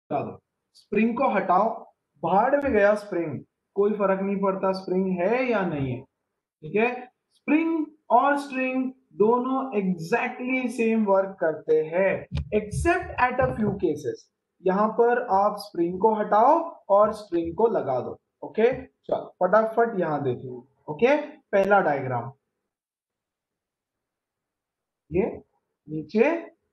हटा दो, स्प्रिंग को हटाओ, भाड़ में गया स्प्रिंग, कोई फर्क नहीं पड़ता स्प्रिंग है या नहीं है, ठीक है। स्प्रिंग और स्ट्रिंग दोनों एग्जैक्टली सेम वर्क करते हैं except at a few cases. यहां पर आप स्प्रिंग को हटाओ और स्ट्रिंग को लगा दो। ओके, चल फटाफट यहां देखिए। ओके, पहला डायग्राम ये नीचे,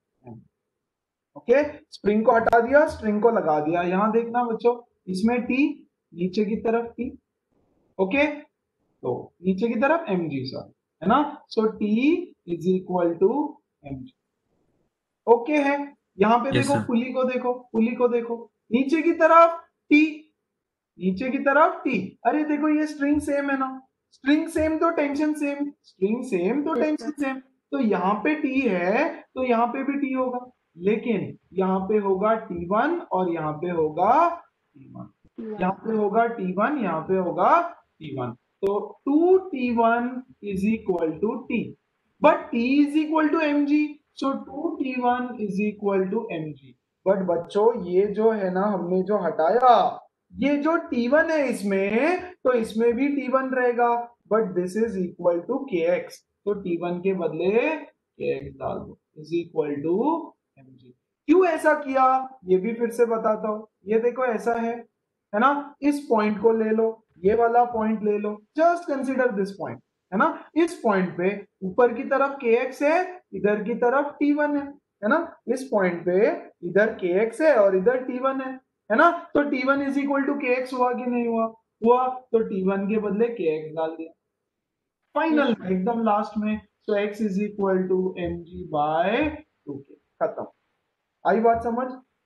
ओके, स्प्रिंग को हटा दिया, स्ट्रिंग को लगा दिया। यहां देखना बच्चों, इसमें टी, नीचे की तरफ टी। ओके, तो नीचे की तरफ एम जी सर, है ना। So T is equal to M G. Okay है। यहां पे यस देखो, सर। पुली को देखो, पुली को देखो, नीचे की तरफ टी, नीचे की तरफ टी। अरे देखो ये स्ट्रिंग सेम है ना, स्ट्रिंग सेम तो टेंशन सेम, स्ट्रिंग सेम तो यस टेंशन सर। सेम। तो यहाँ पे टी है तो यहाँ पे भी टी होगा, लेकिन यहाँ पे होगा टी वन और यहाँ पे होगा टी वन, यहाँ पे होगा टी वन, यहाँ पे होगा टी वन। तो two T one is equal to T, but T is equal to M G, so two T one is equal to M G. But बच्चों ये जो है ना, हमने जो हटाया, ये जो T1 है इसमें, तो इसमें भी T1 रहेगा, but this is equal to K X, तो T1 के बदले के एक्स डाल दो is equal to M G. क्यों ऐसा किया ये भी फिर से बताता हूं। ये देखो ऐसा है ना, इस पॉइंट को ले लो, ये वाला पॉइंट ले लो, जस्ट कंसीडर दिस पॉइंट, है ना। इस पॉइंट पे ऊपर की तरफ के एक्स है, इधर की तरफ T1 है ना। इस पॉइंट पे इधर के एक्स है और इधर T1 है ना। तो T1 is equal to K X हुआ कि नहीं हुआ, हुआ। तो T1 के बदले के एक्स डाल दिया, यस फाइनल सर। एकदम लास्ट में। So X is equal to M G by two K, खत्म। आई बात समझ,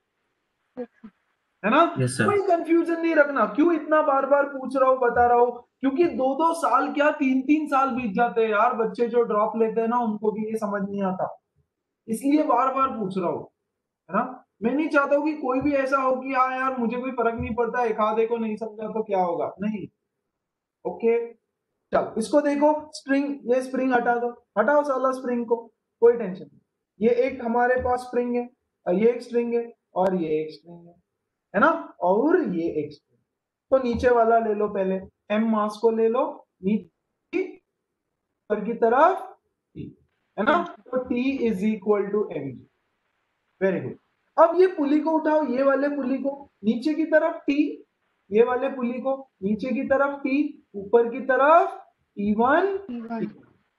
है ना। यस कोई सर। कंफ्यूजन नहीं रखना, क्यों इतना बार बार पूछ रहा हूं, बता रहा हूं, क्योंकि दो दो साल क्या, तीन तीन साल बीत जाते हैं यार, बच्चे जो ड्रॉप लेते हैं ना उनको भी ये समझ नहीं आता, इसलिए बार बार पूछ रहा हूं, है ना। मैं नहीं चाहता हूं कि कोई भी ऐसा हो कि हाँ यार मुझे कोई फर्क नहीं पड़ता, एक आधे को नहीं समझा तो क्या होगा, नहीं। ओके, चल इसको देखो, स्प्रिंग, ये स्प्रिंग हटा दो, हटाओ साला स्प्रिंग को, कोई टेंशन नहीं। ये एक हमारे पास स्प्रिंग है, और ये एक स्ट्रिंग है, और ये एक स्ट्रिंग है ना, और ये एक स्ट्रिंग। तो नीचे वाला ले लो पहले, एम मास को ले लो, नीचे ऊपर की तरफ टी, है ना। यस तो T is equal to M G, very good. अब ये पुली को उठाओ, ये वाले पुली को नीचे की तरफ टी, ये वाले पुली को नीचे की तरफ टी, ऊपर की तरफ T1 T1।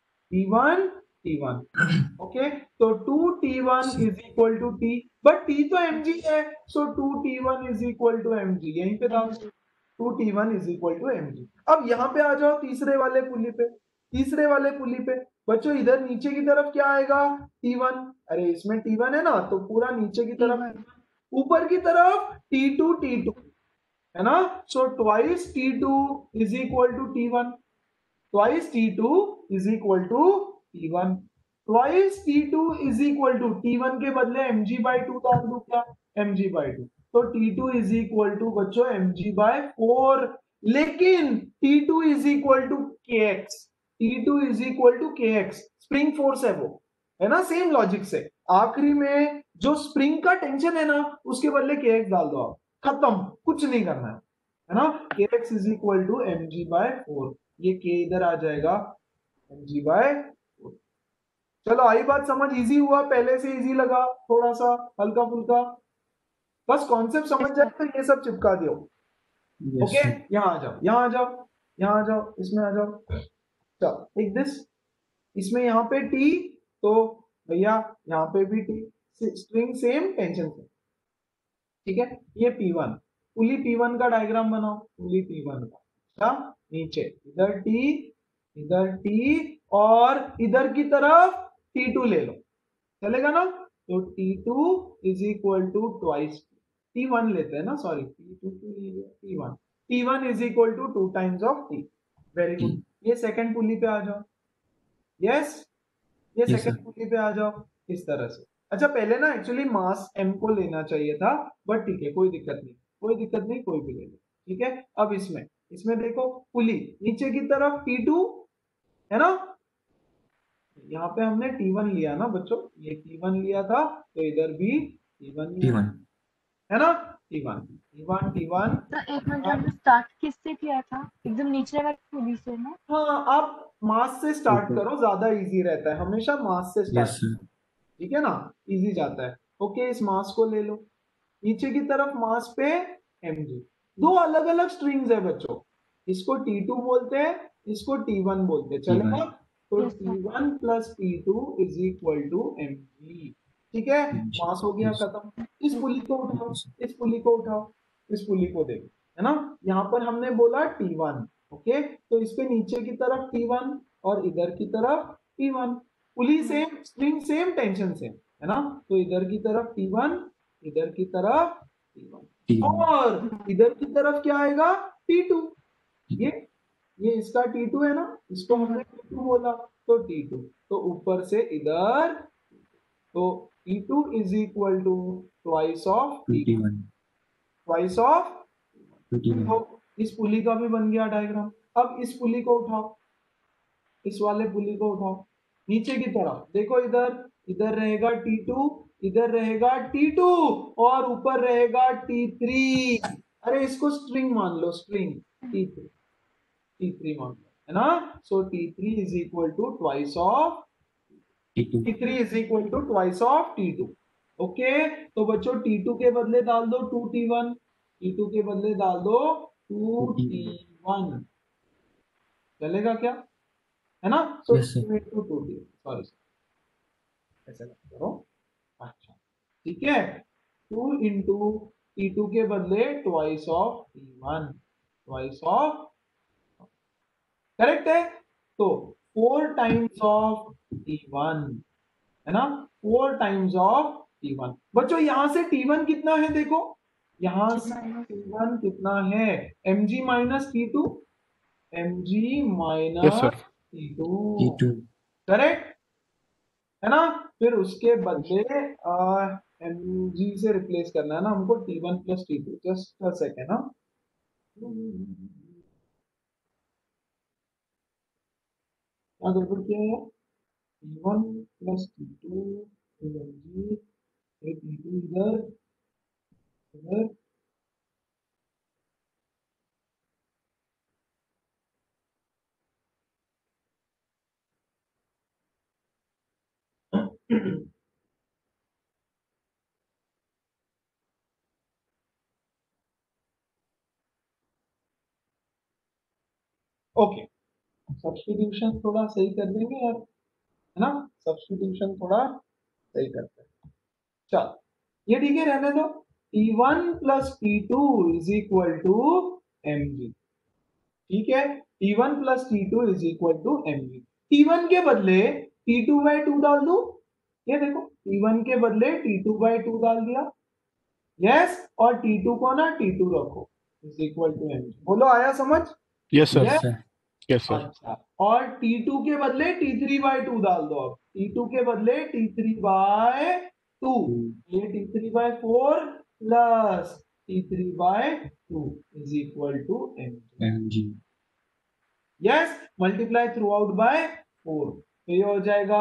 T1 T1। Okay, तो two T one is equal to T, but T तो एम जी है, so two T one is equal to M G, यहीं पे डाल दो, two T one is equal to M G. अब यहाँ पे आ जाओ तीसरे वाले पुली पे, तीसरे वाले पुली पे बच्चों, इधर नीचे की तरफ क्या आएगा, T1। अरे इसमें T1 है ना, तो पूरा नीचे की तरफ T1। T1, ऊपर की तरफ T2 है ना। So twice T2 is equal to T1, twice T2 is equal to T1, twice T2 is equal to T1 के बदले mg बाई टू डाल दू क्या, mg बाई टू। तो T2 इज इक्वल टू बच्चों mg बाय 4, लेकिन T2 is equal to kx, T2 is equal to kx, spring force है वो, है ना। सेम लॉजिक से आखिरी में जो स्प्रिंग का टेंशन है ना, उसके बदले kx डाल दो आप, खत्म, कुछ नहीं करना है ना। kx is equal to mg bye 4, ये के इधर आ जाएगा mg बाय 4। चलो आई बात समझ, इजी हुआ, पहले से इजी लगा, थोड़ा सा हल्का फुल्का, बस कॉन्सेप्ट समझ यस जाए सर। तो ये सब चिपका दियो। Yes okay, sir. यहाँ आ जाओ, यहाँ आ जाओ, यहाँ आ जाओ, इसमें आ जाओ, चलो टेक दिस, इसमें यहाँ पे टी, तो भैया यहाँ पे भी T, string same tension same, ठीक है। ये P1, पुली P1 का डायग्राम बनाओ, पुली P1 का, अच्छा, नीचे इधर टी, इधर टी, और इधर की तरफ T2 ले लो, चलेगा ना। तो T2 is equal to twice T1 लेते हैं ना, sorry T2 T1, T1 is equal to two times of T, very T. Good. ये सेकंड पुली पे आ जाओ, यस, ये यस सेकंड सर। पुली पे आ जाओ, इस तरह से। अच्छा पहले ना एक्चुअली मास m को लेना चाहिए था, बट ठीक है, कोई दिक्कत नहीं, कोई दिक्कत नहीं, कोई भी ले लो, ठीक है। अब इसमें, इसमें देखो पुली नीचे की तरफ T2 है ना, यहाँ पे हमने T1 लिया ना बच्चों, ये T1 लिया था, तो इधर भी T1 टी लिया, वन। है ना। T1 T1 T1। तो एक मिनट, हमने स्टार्ट किससे किया था? एकदम नीचे वाली पुली से ना? हाँ, आप मास से स्टार्ट ऊपर। करो, ज्यादा इजी रहता है, हमेशा मास से स्टार्ट। Yes sir. ठीक है ना, इजी जाता है। ओके, इस मास को ले लो, नीचे की तरफ मास पे mg। दो अलग अलग स्ट्रिंग्स है बच्चों, इसको T2 बोलते हैं, इसको T1 बोलते हैं, T1। चलेगा? तो yes sir. T1 plus T2 is equal to mg। ठीक है, जी। मास हो गया यस। खत्म। इस पुली को उठाओ, ओके सर। इस पुली को उठाओ, इस पुली को देखो, है ना? यहाँ पर हमने बोला T1। ओके, तो इस पे नीचे की तरफ T1 और इधर की तरफ T1। Pulley same, string same, tension same, है ना? तो इधर की तरफ T1, इधर की तरफ T1, T1। और इधर की तरफ क्या आएगा? T2। ये ये इसका T2 है ना, इसको हमने T2 बोला, तो T2, तो ऊपर से इधर, तो T2 is equal to twice of T1, 21। Twice of. 21। तो इस पुली का भी बन गया डायग्राम। अब इस पुली को उठाओ, इस वाले पुली को उठाओ, नीचे की तरफ देखो, इधर, इधर रहेगा T2, इधर रहेगा T2, और ऊपर रहेगा T3। अरे इसको स्ट्रिंग मान लो, स्ट्रिंग T3, T3 मान लो, है ना? So T3 is equal to twice of, T2। T3 is equal to twice of T2। Okay, तो बच्चों T2 के बदले डाल दो 2T1, T2 के बदले डाल दो 2T1। 2T1, चलेगा क्या? है ना? So yes sir. 2T, sorry, ऐसा करो। अच्छा, ठीक है, 2 इंटू T2 के बदले twice of T1, twice of, correct है? तो 4 टाइम्स ऑफ T1, है ना? 4 टाइम्स ऑफ T1। बच्चों यहां से T1 कितना है देखो, यहां से T1 कितना है? mg minus T2, mg yes minus sir. T2, T2। Correct, है ना? फिर उसके बदले mg से रिप्लेस करना है ना हमको, T1 plus T2, just a second ना, क्या गड़बड़ किया है? T1 plus T2 mg, T2 इधर, इधर, ओके, सब्स्टिट्यूशन थोड़ा सही कर देंगे यार, है ना? सब्स्टिट्यूशन थोड़ा सही करते हैं, चल, ये ठीक है, रहने दो। T1 plus T2 is equal to mg, ठीक है, T1 plus T2 is equal to mg। T1 के बदले T2 बाई 2 डाल दो, ये देखो, T1 के बदले T2 बाई 2 डाल दिया, यस, और T2 को ना T2 रखो, इज इक्वल टू mg। बोलो, आया समझ? Yes sir. Yes yes. Sir. Yes sir. अच्छा, और T2 के बदले T3 बाय 2 डाल दो, अब T2 के बदले T3 बाय 2, ये T3 by 4 plus T3 by 2 is equal to mg। mg। Yes, multiply through out by 4, तो ये हो जाएगा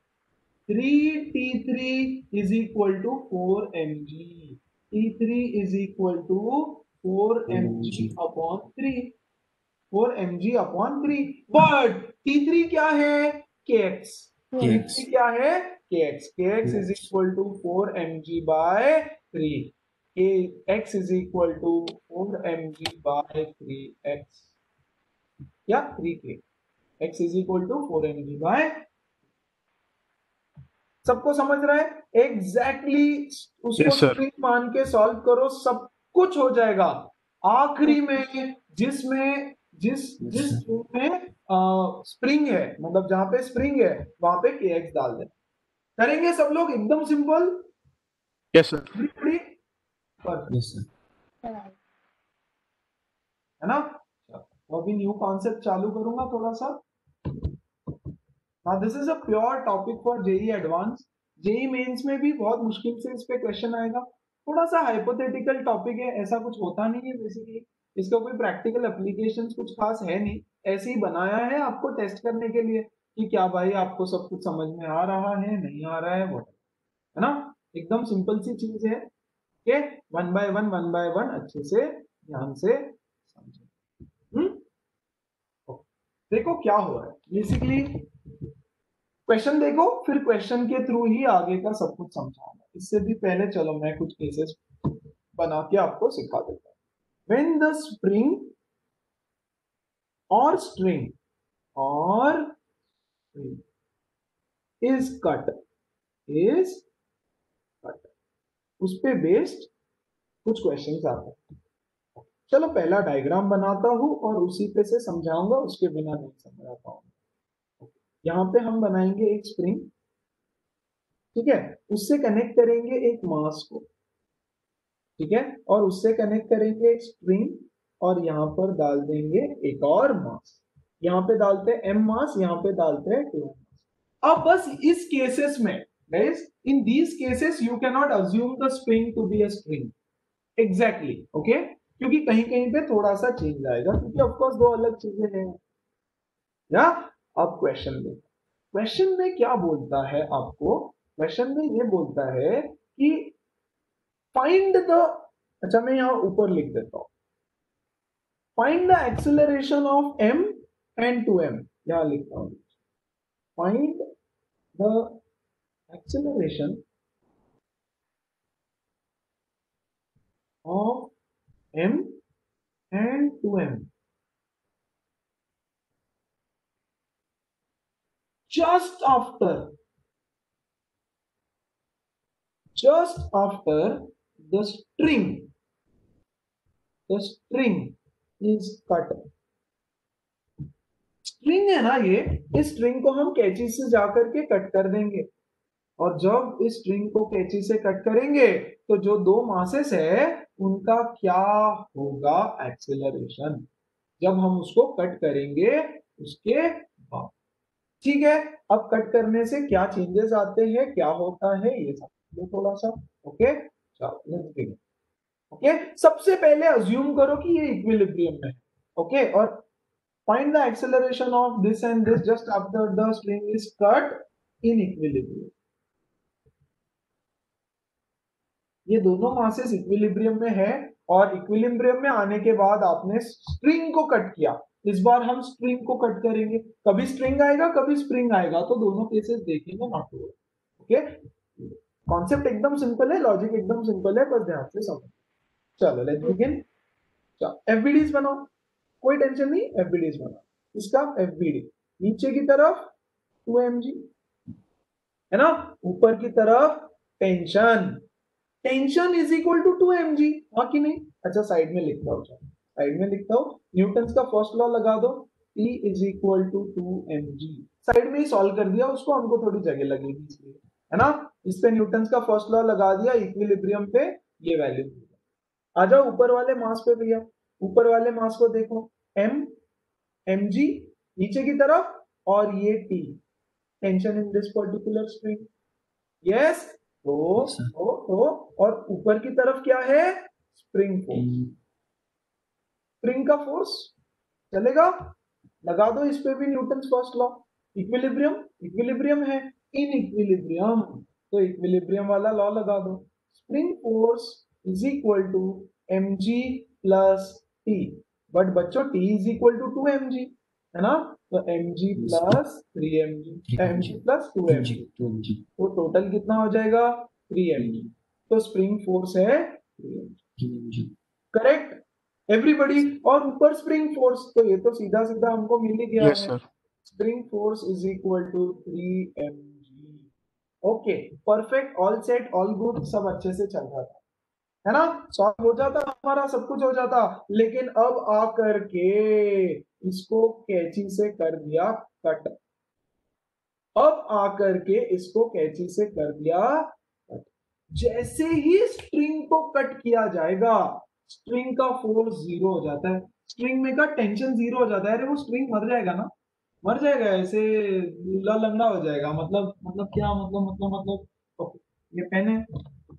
3T3 is equal to 4mg, T3 is equal to 4mg mg। Upon 3, 4mg/3, but T3 क्या है? kx, kx। T3 क्या है? kx, kx is kx। Equal to 4mg/3, kx is equal to 4mg/3x, या 3k, x is equal to 4mg, सबको समझ रहा है? Exactly उसको यस सर। स्ट्रिंग मान के सॉल्व करो, सब कुछ हो जाएगा। आखिरी में जिसमें जिस यस जिस सर। स्ट्रिंग में स्प्रिंग है, मतलब जहां पे स्प्रिंग है वहां पे kx डाल देना, करेंगे सब लोग, एकदम simple, yes sir. Perfect, yes sir. है ना? तो अभी न्यू कॉन्सेप्ट चालू करूंगा थोड़ा सा। हाँ, this is a pure topic for JEE advance. JEE mains में भी बहुत मुश्किल से इस पे क्वेश्चन आएगा, थोड़ा सा हाइपोथेटिकल टॉपिक है, ऐसा कुछ होता नहीं है बेसिकली, इसका कोई प्रैक्टिकल एप्लीकेशंस कुछ खास है नहीं, ऐसे ही बनाया है आपको टेस्ट करने के लिए कि क्या भाई आपको सब कुछ समझ में आ रहा है, नहीं आ रहा है, वो, है ना? एकदम सिंपल सी चीज है, ओके, वन बाय वन अच्छे से ध्यान से समझो। देखो क्या हुआ है बेसिकली, क्वेश्चन देखो, फिर क्वेश्चन के थ्रू ही आगे का सब कुछ समझाऊंगा। इससे भी पहले चलो मैं कुछ केसेस बना के आपको सिखा देता हूं। व्हेन द स्प्रिंग और स्ट्रिंग इज कट उस पे बेस्ड कुछ क्वेश्चंस आते हैं। चलो पहला डायग्राम बनाता हूं और उसी पे से समझाऊंगा, उसके बिना नहीं समझा पाऊंगा। यहां पे हम बनाएंगे एक स्प्रिंग, ठीक है, उससे कनेक्ट करेंगे एक मास को, ठीक है, और उससे कनेक्ट करेंगे एक स्ट्रिंग, और यहां पर डाल देंगे एक और मास। यहां पे डालते हैं m मास, यहां पे डालते हैं 2m मास। अब बस इस केसेस में guys, in these cases you cannot assume the string to be a string exactly, okay, क्योंकि कहीं कहीं पे थोड़ा सा चेंज आएगा, क्योंकि ऑफ कोर्स दो अलग चीजें हैं। या अब क्वेश्चन देखो, क्वेश्चन में क्या बोलता है आपको, क्वेश्चन में ये बोलता है कि फाइंड द, अच्छा मैं यहां ऊपर लिख देता हूं, find the acceleration of m and 2m, यहां लिखता हूं, find the acceleration of m and 2m just after the string is cut। String है ना ये, इस स्ट्रिंग को हम कैंची से जाकर के कट कर देंगे, और जब इस स्ट्रिंग को कैंची से कट करेंगे तो जो दो मासेस है उनका क्या होगा एक्सेलरेशन, जब हम उसको कट करेंगे उसके बाद। ठीक है, अब कट करने से क्या चेंजेस आते हैं, क्या होता है, ये सब थोड़ा सा। ओके चलो लेट्स बिगिन। ओके, सबसे पहले अज्यूम करो कि ये इक्विलिब्रियम में है। ओके, और find the acceleration of this and this just after the string is cut in equilibrium. ये दोनों मासेस इक्विलिब्रियम में है, और इक्विलिब्रियम में आने के बाद आपने स्ट्रिंग को कट किया। इस बार हम स्ट्रिंग को कट करेंगे, कभी स्ट्रिंग आएगा कभी स्प्रिंग आएगा, तो दोनों केसेस देखेंगे नॉट टू। ओके, कॉन्सेप्ट एकदम सिंपल है, लॉजिक एकदम सिंपल है, बस ध्यान से समझो। चलो लेट्स बिगिन। चलो एफबीडीज बनाओ, कोई टेंशन नहीं, एफबीडीज बनाओ। इसका एफबीडी नीचे की तरफ 2mg है ना, ऊपर की तरफ tension is equal to 2mg, हाँ कि नहीं। अच्छा साइड में लिखता हूं, साइड में लिखता हूं, न्यूटन का फर्स्ट लॉ लगा दो, T is equal to 2mg। Side में ही सॉल्व कर दिया उसको, हमको थोड़ी जगह लगेगी इसलिए, है ना। इस पे न्यूटन का फर्स्ट लॉ लगा दिया, इक्विलिब्रियम पे ये वैल्यू। आ जाओ ऊपर वाले मास पे भैया, ऊपर वाले मास को देखो, mg नीचे की तरफ, और ये T, tension in this particular string. Yes, तो और ऊपर की तरफ क्या है, स्प्रिंग फोर्स। स्प्रिंग का फोर्स चलेगा, लगा दो इस पे भी न्यूटन फर्स्ट लॉ। इक्विलिब्रियम है, इन इक्विलिब्रियम, तो इक्विलिब्रियम वाला लॉ लगा दो, spring force is equal to mg plus t। But बच्चों t is equal to 2mg है ना, तो mg plus 3mg, mg plus 2mg, तो टोटल कितना हो जाएगा 3mg। तो स्प्रिंग फोर्स है 3mg, करेक्ट एवरीबॉडी। और ऊपर स्प्रिंग फोर्स, तो ये तो सीधा सीधा हमको मिल ही गया Yes, है, sir. Spring force is equal to 3mg। Okay perfect, all set, all good, सब अच्छे से चल रहा था, है ना, सॉल्व हो जाता हमारा, सब कुछ हो जाता। लेकिन अब आकर के इसको कैंची से कर दिया कट, अब आकर के इसको कैंची से कर दिया कट। जैसे ही स्ट्रिंग को कट किया जाएगा, स्ट्रिंग का फोर्स 0 हो जाता है, स्ट्रिंग में का टेंशन 0 हो जाता है। अरे वो स्ट्रिंग मर जाएगा ना, मर जाएगा, ऐसे लंगड़ा हो जाएगा। मतलब क्या, मतलब ये पेन है,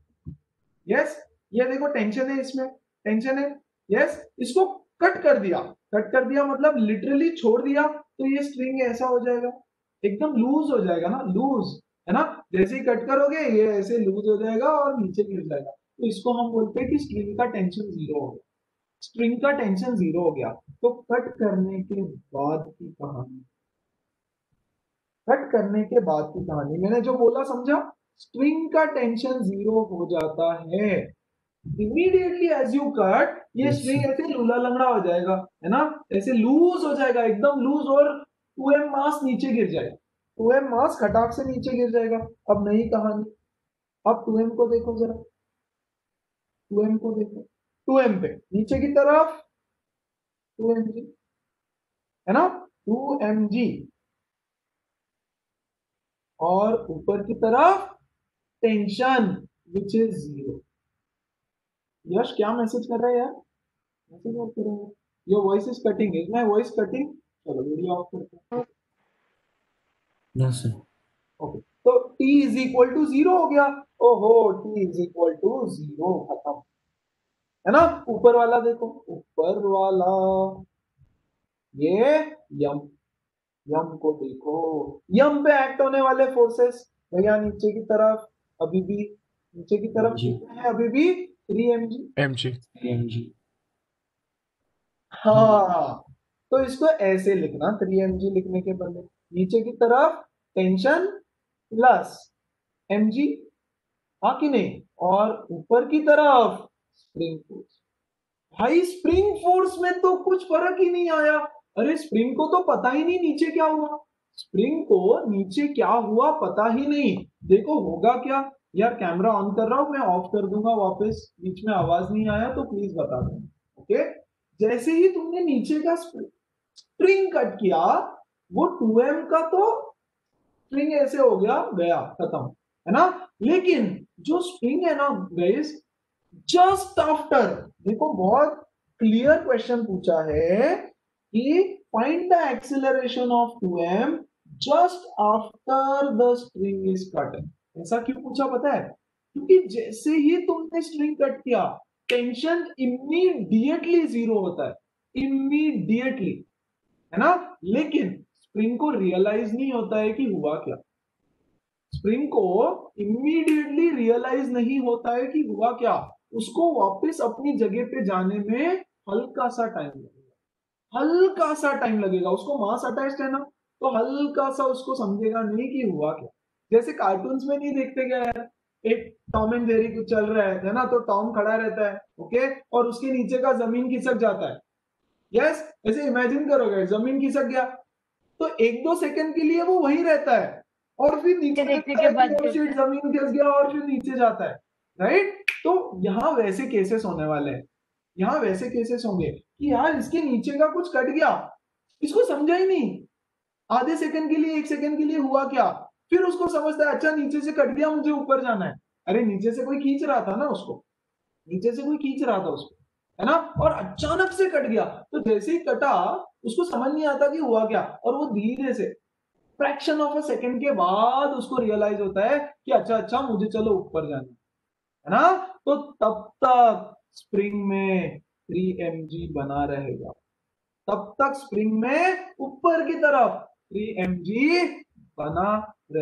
यस, ये देखो टेंशन है, इसमें टेंशन है, यस, इसको कट कर दिया मतलब लिटरली छोड़ दिया, तो ये स्ट्रिंग ऐसा हो जाएगा, एकदम लूज हो जाएगा ना, लूज है ना। जैसे ही कट करोगे ये ऐसे लूज हो जाएगा और नीचे गिर जाएगा। तो इसको हम बोलते हैं कि स्ट्रिंग का टेंशन जीरो हो गया, स्ट्रिंग का टेंशन जीरो हो गया। तो कट करने के बाद की कहानी, कट करने के बाद की कहानी, मैंने जो बोला समझा, स्ट्रिंग का टेंशन जीरो हो जाता है इमीडिएटली एज यू कट, ये Yes, स्ट्रिंग sir. ऐसे लूला लंगड़ा हो जाएगा, है ना, ऐसे लूज हो जाएगा, एकदम लूज, और 2m मास नीचे गिर जाएगा, 2m मास खटाक से नीचे गिर जाएगा। अब नई कहानी, अब 2m को देखो जरा, 2m को देखो, 2m पे नीचे की तरफ 2mg, है ना, 2mg, और ऊपर की तरफ tension which is zero. Yash क्या मैसेज कर रहा है यार, मैसेज ऑफ कर रहा है, your voice is cutting, is my voice cutting? चलो वीडियो ऑफ करते हैं। No, sir. ओके, तो t is equal to zero हो गया, ओहो, t is equal to zero, खत्म, है ना। ऊपर वाला देखो, ऊपर वाला ये यम, यम को देखो, यम पे एक्ट होने वाले फोर्सेस भैया, नीचे की तरफ अभी भी, नीचे की तरफ जी। कितने हैं अभी भी, 3mg। mg, mg. हाँ, तो इसको ऐसे लिखना, 3mg लिखने के बदले नीचे की तरफ टेंशन प्लस mg, हाँ कि नहीं, और ऊपर की तरफ स्प्रिंग फोर्स। भाई स्प्रिंग फोर्स में तो कुछ फर्क ही नहीं आया, अरे स्प्रिंग को तो पता ही नहीं नीचे क्या हुआ, स्प्रिंग को नीचे क्या हुआ पता ही नहीं। देखो होगा क्या यार, कैमरा ऑन कर रहा हूं मैं, ऑफ कर दूंगा वापस, बीच में आवाज नहीं आया तो प्लीज बता देना, ओके। जैसे ही तुमने नीचे का स्प्रिंग कट किया, वो 2m का तो स्प्रिंग ऐसे हो गया, गया, खत्म, है ना। लेकिन जो स्प्रिंग है ना गाइस, जस्ट आफ्टर, देखो बहुत क्लियर क्वेश्चन पूछा है कि find the acceleration of 2m just after the string is cut. ऐसा क्यों पूछा पता है? क्योंकि जैसे ही तुमने स्ट्रिंग कट किया, टेंशन इमीडिएटली जीरो होता है, इमीडिएटली, है ना। लेकिन स्प्रिंग को रियलाइज नहीं होता है कि हुआ क्या, स्प्रिंग को इमीडिएटली रियलाइज नहीं होता है कि हुआ क्या, उसको वापस अपनी जगह पे जाने में हल्का सा टाइम लगेगा, हल्का सा टाइम लगेगा, उसको मास अटैच्ड है ना, तो हल्का सा उसको समझेगा नहीं कि हुआ क्या। जैसे कार्टून्स में नहीं देखते क्या यार, एक टॉम एंड जेरी कुछ चल रहा है ना, तो टॉम खड़ा रहता है, ओके, और उसके नीचे का जमीन खिसक जाता है, यस, ऐसे इमेजिन करोगे, जमीन खिसक गया, तो एक दो सेकंड के लिए वो वहीं रहता है, और फिर नीचे देखने देखता के है बाद कि oh shit, जमीन खिस गया, और फिर नीचे जाता है, राइट। तो यहाँ वैसे केसेस होने वाले हैं, यहाँ वैसे केसेस होंगे कि यार इसके नीचे का कुछ कट गया, इसको समझा ही नहीं, आधे सेकंड के लिए, एक सेकंड के लिए हुआ क्या, फिर उसको समझता है अच्छा नीचे से कट गया, मुझे ऊपर जाना है, अरे नीचे से कोई खींच रहा था ना उसको, नीचे से कोई खींच रहा था उसको, है ना, और अचानक से कट गया, तो जैसे ही कटा उसको समझ नहीं आता कि हुआ क्या, और वो धीरे से फ्रैक्शन ऑफ अ सेकंड के बाद उसको रियलाइज होता है कि अच्छा अच्छा मुझे चलो ऊपर जाना है ना। तो तब तक स्प्रिंग में 3mg बना रहेगा, तब तक स्प्रिंग में ऊपर की तरफ 3mg बना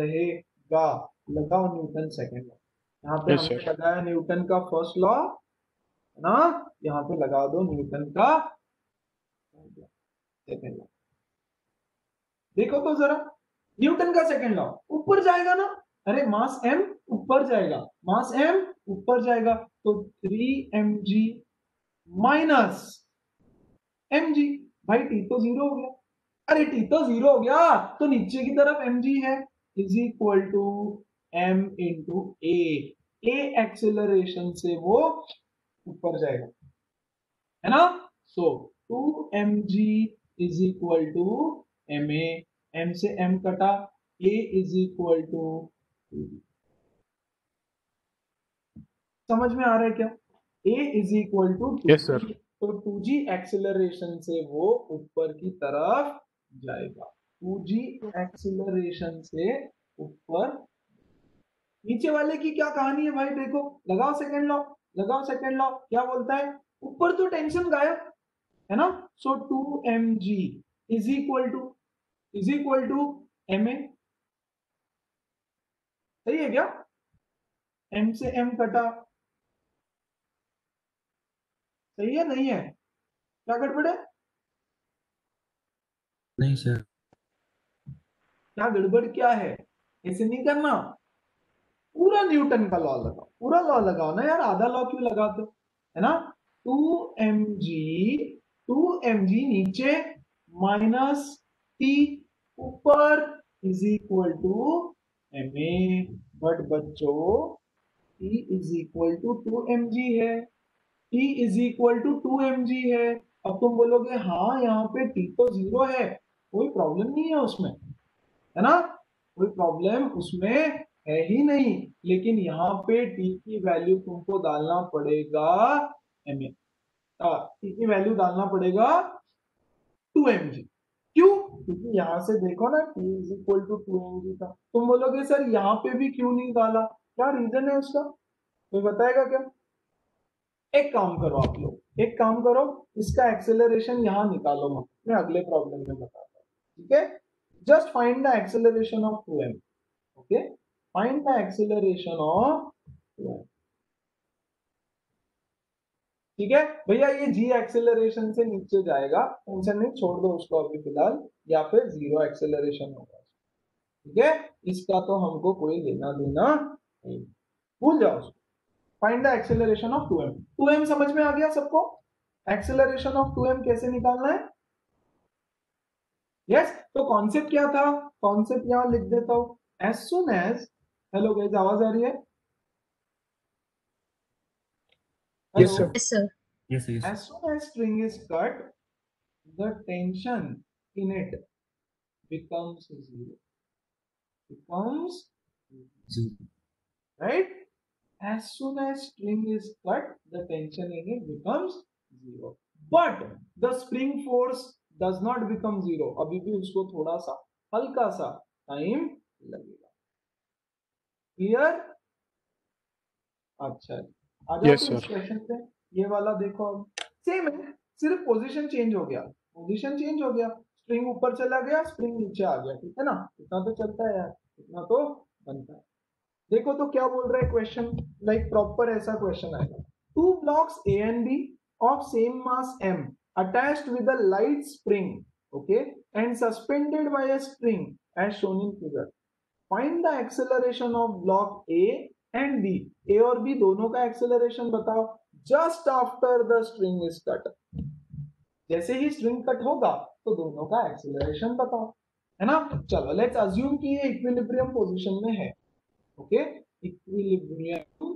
रहेगा। लगाओ न्यूटन सेकंड लॉ, यहाँ पे yes हमने sir, लगाया न्यूटन का फर्स्ट लॉ, है ना, यहाँ पे लगा दो न्यूटन का सेकंड लॉ। देखो तो जरा, न्यूटन का सेकंड लॉ ऊपर जाएगा ना, अरे मास m ऊपर जाएगा, मास m ऊपर जाएगा, तो 3mg माइनस mg, भाई t तो जीरो हो गया, अरे t तो जीरो हो गया, तो नीचे की तरफ mg है, is equal to m into a acceleration से वो ऊपर जाएगा, है ना। So 2mg is equal to ma, m से m कटा, a इज इक्वल टू, समझ में आ रहा है क्या, a is equal to yes sir, तो 2g एक्सेलरेशन से वो ऊपर की तरफ जाएगा, 2g एक्सेलरेशन से ऊपर। नीचे वाले की क्या कहानी है भाई, देखो, लगाओ सेकंड लॉ, लगाओ सेकंड लॉ, क्या बोलता है, ऊपर तो टेंशन गायब, है ना, so 2mg is equal to ma, सही है क्या, m से m कटा, सही है नहीं है? क्या गड़बड़ है? नहीं सर। क्या गड़बड़ क्या है? ऐसे नहीं करना, पूरा न्यूटन का लॉ लगाओ, पूरा लॉ लगाओ ना यार, आधा लॉ क्यों लगाते हो, है ना? 2 mg नीचे माइनस टी ऊपर is equal to ma। But बच्चों t is equal to 2 mg है, t is equal to 2 mg है। अब तुम बोलोगे हाँ यहाँ पे t तो 0 है, कोई प्रॉब्लम नहीं है उसमें, है ना, कोई प्रॉब्लम उसमें है ही नहीं, लेकिन यहाँ पे t की वैल्यू तुमको डालना पड़ेगा ma, t की वैल्यू डालना पड़ेगा 2 mg। क्यों? क्योंकि यहाँ से देखो ना t is equal to 2 mg था। तुम बोलोगे सर यहाँ पे भी क्यों नहीं डाला, क्या रीजन है उसका, कोई बताएगा क्या? एक काम करो आप लोग, एक काम करो, इसका एक्सेलरेशन यहां निकालो मत, मैं अगले प्रॉब्लम में बताता हूँ, ठीक है? Just find the acceleration of 2m। Okay, find the acceleration of 2m। ठीक है भैया, ये g एक्सेलरेशन से नीचे जाएगा, टेंशन नहीं, छोड़ दो उसको अभी फिलहाल, या फिर 0 एक्सेलरेशन होगा, ठीक है? इसका तो हमको कोई लेना देना नहीं, भूल जाओ उसको। Find the acceleration of 2m। 2m समझ में आ गया सबको? एक्सेलरेशन ऑफ 2m कैसे निकालना है? यस, तो कॉन्सेप्ट क्या था? कॉन्सेप्ट यहां लिख देता हूं, as soon as, hello guys आवाज आ रही है? Yes, hello, sir. Yes, sir. Yes yes. As soon as string is cut, the tension in it becomes zero, becomes zero. right? As soon as string is cut, the tension in it becomes zero, but the spring force does not become zero, अभी भी उसको थोड़ा सा हल्का सा time लगेगा। Clear? अच्छा, आ जाओ Yes, तो sir. इस क्वेश्चन पे, ये वाला देखो, अब सेम है, सिर्फ पोजीशन चेंज हो गया, पोजीशन चेंज हो गया, स्प्रिंग ऊपर चला गया, स्प्रिंग नीचे आ गया, ठीक है ना? इतना तो चलता है यार, इतना तो बनता है। देखो तो क्या बोल रहा है क्वेश्चन, लाइक प्रॉपर ऐसा क्वेश्चन आएगा, two blocks A and B of same mass m attached with a light spring, okay, and suspended by a string as shown in figure, find the acceleration of block A and B. A और B दोनों का acceleration बताओ just after the string is cut. जैसे ही string cut होगा तो दोनों का एक्सेलरेशन बताओ, है ना? चलो लेट्स अज्यूम कि ये इक्विलिब्रियम पोजीशन में है, ओके, इक्विलिब्रियम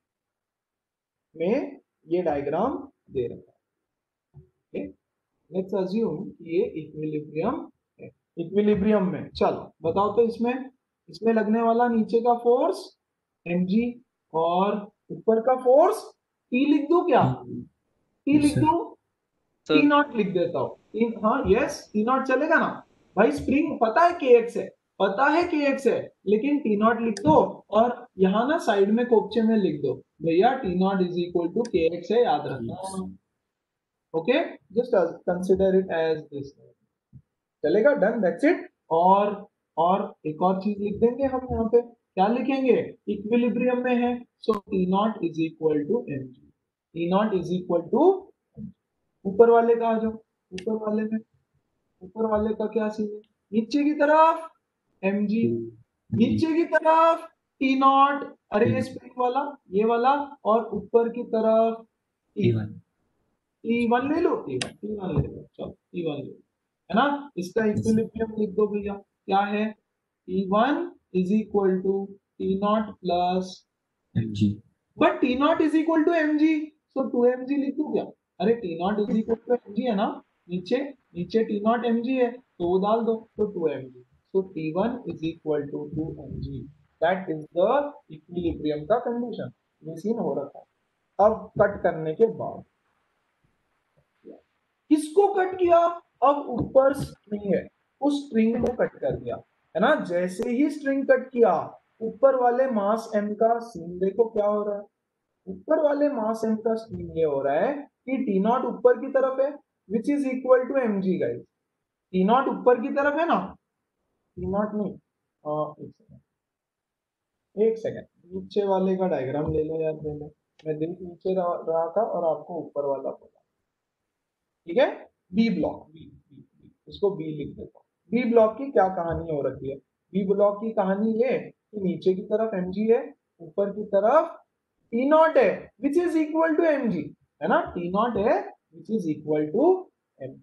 में ये डायग्राम दे रखा है, ओके, लेट्स अज्यूम कि ये इक्विलिब्रियम है, इक्विलिब्रियम में, चलो बताओ तो इसमें, इसमें लगने वाला नीचे का फोर्स mg और ऊपर का फोर्स T लिख दूं क्या? T लिख दूं, T नॉट लिख देता हूं, हाँ यस, T नॉट चलेगा ना भाई, स्प्रिंग पता है kx है, पता है kx है, लेकिन T नॉट लिख दो, और यहाँ ना साइड में कोपचे में लिख दो भैया T nought is equal to kx है, याद रखना, okay, just consider it as this, चलेगा, डन, दैट्स इट। और एक और चीज लिख देंगे हम यहाँ पे, क्या लिखेंगे? इक्विलिब्रियम में है, so T nought is equal to M G, T nought is equal to, ऊपर वाले का आ जाओ, ऊपर वाले में, ऊपर वाले का क्या सीन है, नीचे की तरफ एम जी, नीचे की तरफ टी नॉट, अरे ये स्प्रिंग वाला, ये वाला, और ऊपर की तरफ T1 ले लो, T1 ले लो, चलो T1 ले लो, है ना? इसका इक्विलिब्रियम लिख दो भैया, क्या है? T1 is equal to T nought plus mg। But T nought is equal to M G, so 2mg लिख दूं क्या? अरे T nought is equal to M G है ना, नीचे नीचे टी नॉट एम जी है, तो वो डाल दो, तो 2mg, so T1 is equal to 2mg, that is the equilibrium का कंडीशन। ये सीन हो रखा है। अब कट करने के बाद किसको कट किया? अब ऊपर स्ट्रिंग है, उस स्ट्रिंग को कट कर दिया, है ना? जैसे ही स्ट्रिंग कट किया, ऊपर वाले मास m का सीन देखो क्या हो रहा है, ऊपर वाले मास m का सीन ये हो रहा है कि टी नॉट ऊपर की तरफ है, which is equal to M G, guys, T nought ऊपर की तरफ है ना, टी नॉट नहीं, एक सेकंड नीचे वाले का डायग्राम ले लो यार पहले, मैं देख नीचे रहा था और आपको ऊपर वाला बोला, ठीक है। बी ब्लॉक, बी इसको बी लिख देता हूँ। बी ब्लॉक की क्या कहानी हो रखी है? बी ब्लॉक की कहानी ये कि नीचे की तरफ mg है, ऊपर की तरफ टी नॉट है which is equal to mg, है ना, टी नॉट है which is equal to mg।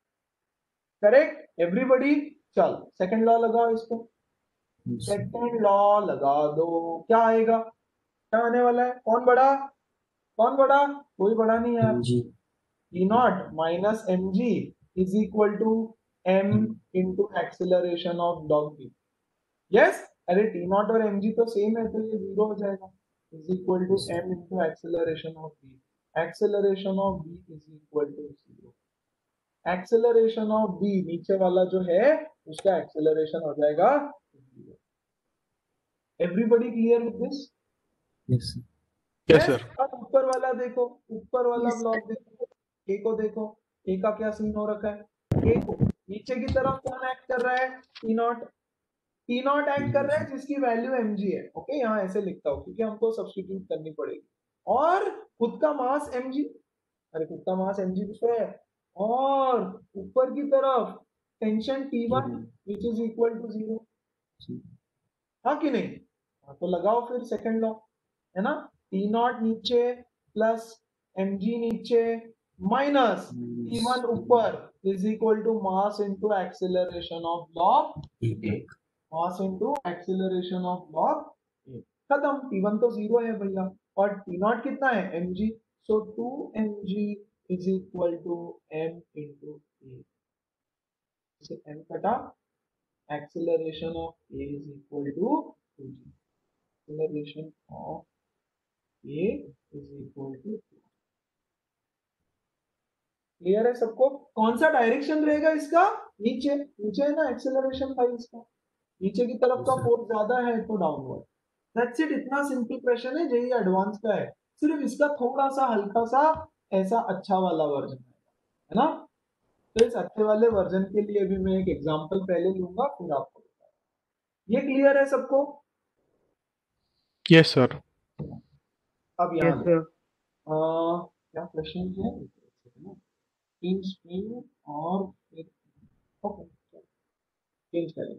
Correct everybody? चल सेकंड लॉ लगाओ इसको, yes, सेकंड लॉ लगा दो। क्या आएगा, क्या आने वाला है? कौन बड़ा, कौन बड़ा? कोई बड़ा नहीं यार। mg T nought minus M G is equal to M into acceleration of block B. Yes, अरे टी नॉट और एम जी तो सेम है, तो ये जीरो हो जाएगा। Is equal to yes, M into acceleration of B, acceleration of B is equal to zero. Acceleration of B नीचे वाला जो है उसका एक्सेलरेशन हो जाएगा zero. Everybody clear with this? yes, sir. Yes yes. Sir. अब ऊपर वाला देखो, ऊपर वाला Yes, ब्लॉक देखो, ए को देखो, ए का क्या सीन हो रखा है? ए को नीचे की तरफ कौन एक्ट कर रहा है? T nought, T nought act कर रहा है जिसकी वैल्यू mg है। ओके, यहाँ ऐसे लिखता हूँ क्योंकि हमको सब्स्टिट्यूट करनी पड़ेगी। और खुद का मास mg, अरे खुद का मास mg भी तो है। और ऊपर की तरफ tension T1 which is equal to zero, हाँ कि नहीं? हाँ, तो लगाओ फिर सेकंड लॉ, है ना, टी नॉट नीचे प्लस mg नीचे माइनस T1 ऊपर is equal to mass into acceleration of block A, mass into acceleration of block A. खत्म, T1 तो जीरो है भैया और टी नॉट कितना है? mg, so 2mg is equal to m into A, से m कटा, acceleration of A is equal to 2g, acceleration of A is equal to 2। Clear है सबको? कौन सा डायरेक्शन रहेगा इसका? नीचे, नीचे है ना एक्सेलरेशन भाई इसका, नीचे की तरफ का फोर्स ज्यादा है तो डाउनवर्ड। दैट्स इट, इतना सिंपल क्वेश्चन है, जेई एडवांस का है। सिर्फ इसका थोड़ा सा हल्का सा ऐसा अच्छा वाला वर्जन है ना। तो इस अच्छे वाले वर्जन के लिए भी मैं एक एग्जांपल पहले लूंगा फिर आपको बताऊंगा। ये क्लियर है सबको? Yes sir. अब यहाँ यस सर। क्या क्वेश्चन है? तीन स्ट्रिंग और एक, ओके चेंज करेंगे।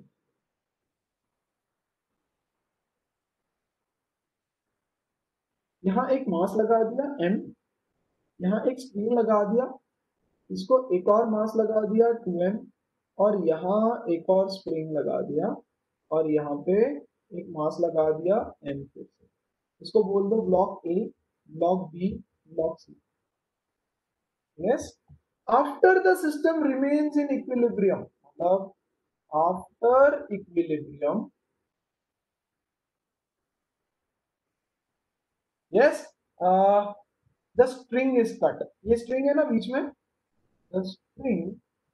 यहाँ एक मास लगा दिया m, यहाँ एक स्ट्रिंग लगा दिया, इसको एक और मास लगा दिया 2m, और यहाँ एक और स्प्रिंग लगा दिया, और यहाँ पे एक मास लगा दिया m फिर से। इसको बोल दो block A, block B, block C. Yes, after the system remains in equilibrium, मतलब after equilibrium, yes, the string is cut. ये स्ट्रिंग है ना बीच में, the string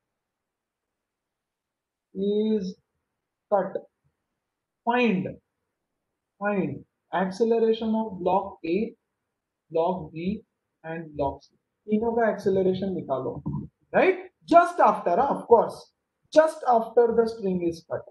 is cut. Find, find acceleration of block A, block B and block C. तीनों का acceleration निकालो, right? Just after, of course, just after the string is cut,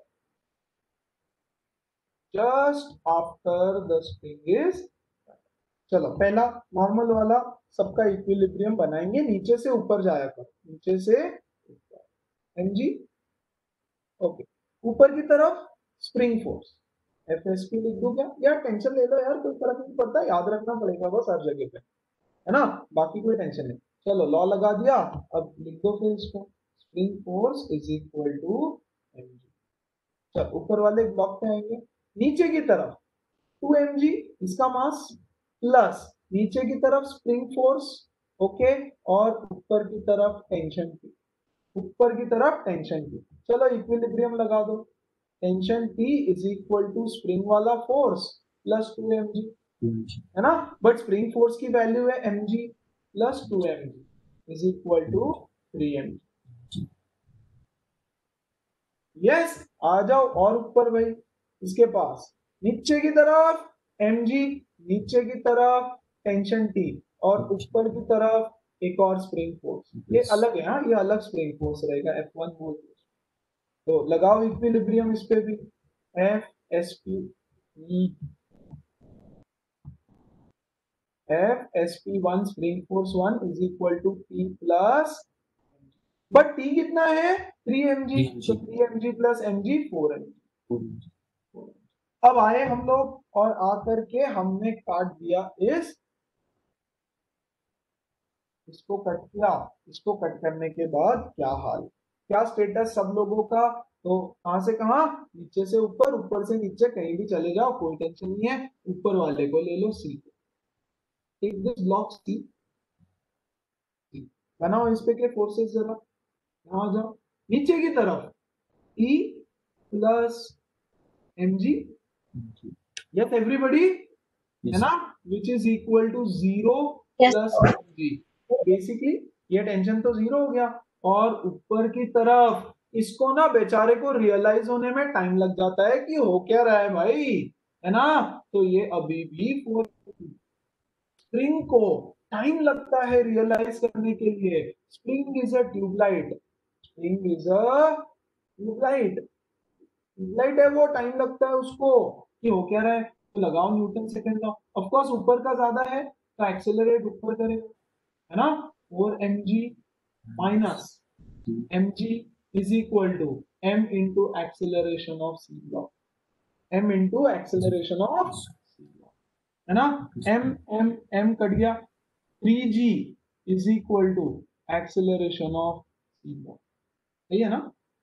just after the string is. चलो पहला normal वाला सबका equilibrium बनाएंगे, नीचे से ऊपर जाया कर, नीचे से ऊपर mg, ओके। ऊपर की तरफ स्प्रिंग फोर्स एफएसपी लिख दो क्या? यार टेंशन ले लो यार, कोई फर्क नहीं पड़ता, याद रखना पड़ेगा बस हर जगह पे, है ना, बाकी कोई टेंशन नहीं। चलो लॉ लगा दिया, अब लिख दो फिर इसको, spring force is equal to mg। चलो ऊपर वाले ब्लॉक पे आएंगे, नीचे की तरफ 2mg इसका मास प्लस नीचे की तरफ स्प्रिंग फोर्स, ओके, और ऊपर की तरफ टेंशन की, ऊपर की तरफ टेंशन की। चलो इक्विलिब्रियम लगा दो, tension T is equal to spring वाला फोर्स प्लस 2mg, है ना, बट स्प्रिंग फोर्स की वैल्यू है mg plus 2mg is equal to 3mg। Yes, आ जाओ और ऊपर भाई, इसके पास नीचे की तरफ mg, नीचे की तरफ टेंशन T, और ऊपर की तरफ एक और स्प्रिंग फोर्स। ये अलग है, हाँ ये अलग स्प्रिंग फोर्स रहेगा, F1 बोल। तो लगाओ इक्विलिब्रियम इस पे भी, F S P E FSP1 spring force 1 is equal to T plus, but T कितना है 3 mg, तो 3 mg प्लस mg 4 mg। अब आए हम लोग और आकर के हमने काट दिया इसको कट किया। इसको कट करने के बाद क्या हाल, क्या स्टेटस सब लोगों का, तो कहां से कहां, नीचे से ऊपर, ऊपर से नीचे, कहीं भी चले जाओ कोई टेंशन नहीं है। ऊपर वाले को ले लो C, take this block C, बनाओ इस पे के फोर्सेस जरा, यहां आ जाओ नीचे की तरफ, E plus mg, yes everybody, है ना, which is equal to 0 Yes. Plus mg। Basically ये टेंशन तो 0 हो गया, और ऊपर की तरफ इसको ना बेचारे को रियलाइज होने में टाइम लग जाता है कि हो क्या रहा है भाई, है ना। तो ये अभी भी स्प्रिंग को टाइम लगता है रियलाइज करने के लिए। Spring is a tubelight, spring is a tubelight, tubelight है वो, टाइम लगता है उसको कि हो क्या रहा है। तो लगाओ Newton second law, of course ऊपर का ज्यादा है तो एक्सेलरेट ऊपर करेगा, है ना। 4 mg minus mg is equal to m into acceleration of C block, m into acceleration of C block, है ना। m कट गया, 3g is equal to acceleration of C block, सही है ना।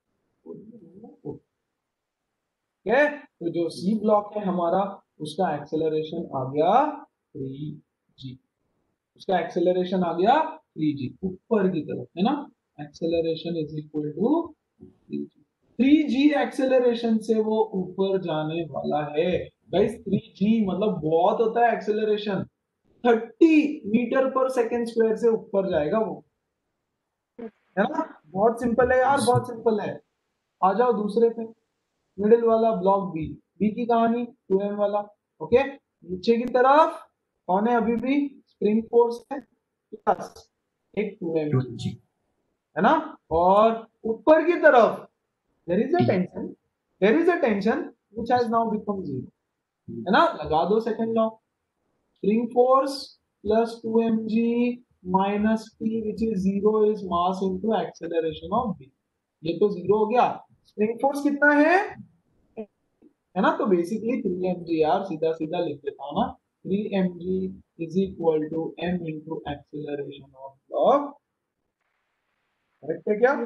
है तो जो सी ब्लॉक है हमारा, उसका एक्सेलरेशन आ गया 3g, उसका एक्सेलरेशन आ गया 3g ऊपर की तरफ, है ना। Acceleration is equal to 3g acceleration से वो ऊपर जाने वाला है गाइस। 3g मतलब बहुत होता है acceleration, 30 metre per second square से ऊपर जाएगा वो, है ना। बहुत सिंपल है यार, बहुत सिंपल है। आ जाओ दूसरे पे, मिडिल वाला ब्लॉक बी, बी की कहानी 2m वाला, ओके। नीचे की तरफ कौन है, अभी भी स्प्रिंग फोर्स है प्लस एक 2m, है ना। और ऊपर की तरफ there is a tension, there is a tension which has now become 0, है ना। लगा दो second law, spring force plus 2mg minus t which is 0 is mass into acceleration of b, ये तो 0 हो गया। स्प्रिंग फोर्स कितना है ना, तो बेसिकली 3mg यार, सीधा सीधा लिख देता हूं ना, 3mg is equal to m into acceleration of block, correct है क्या,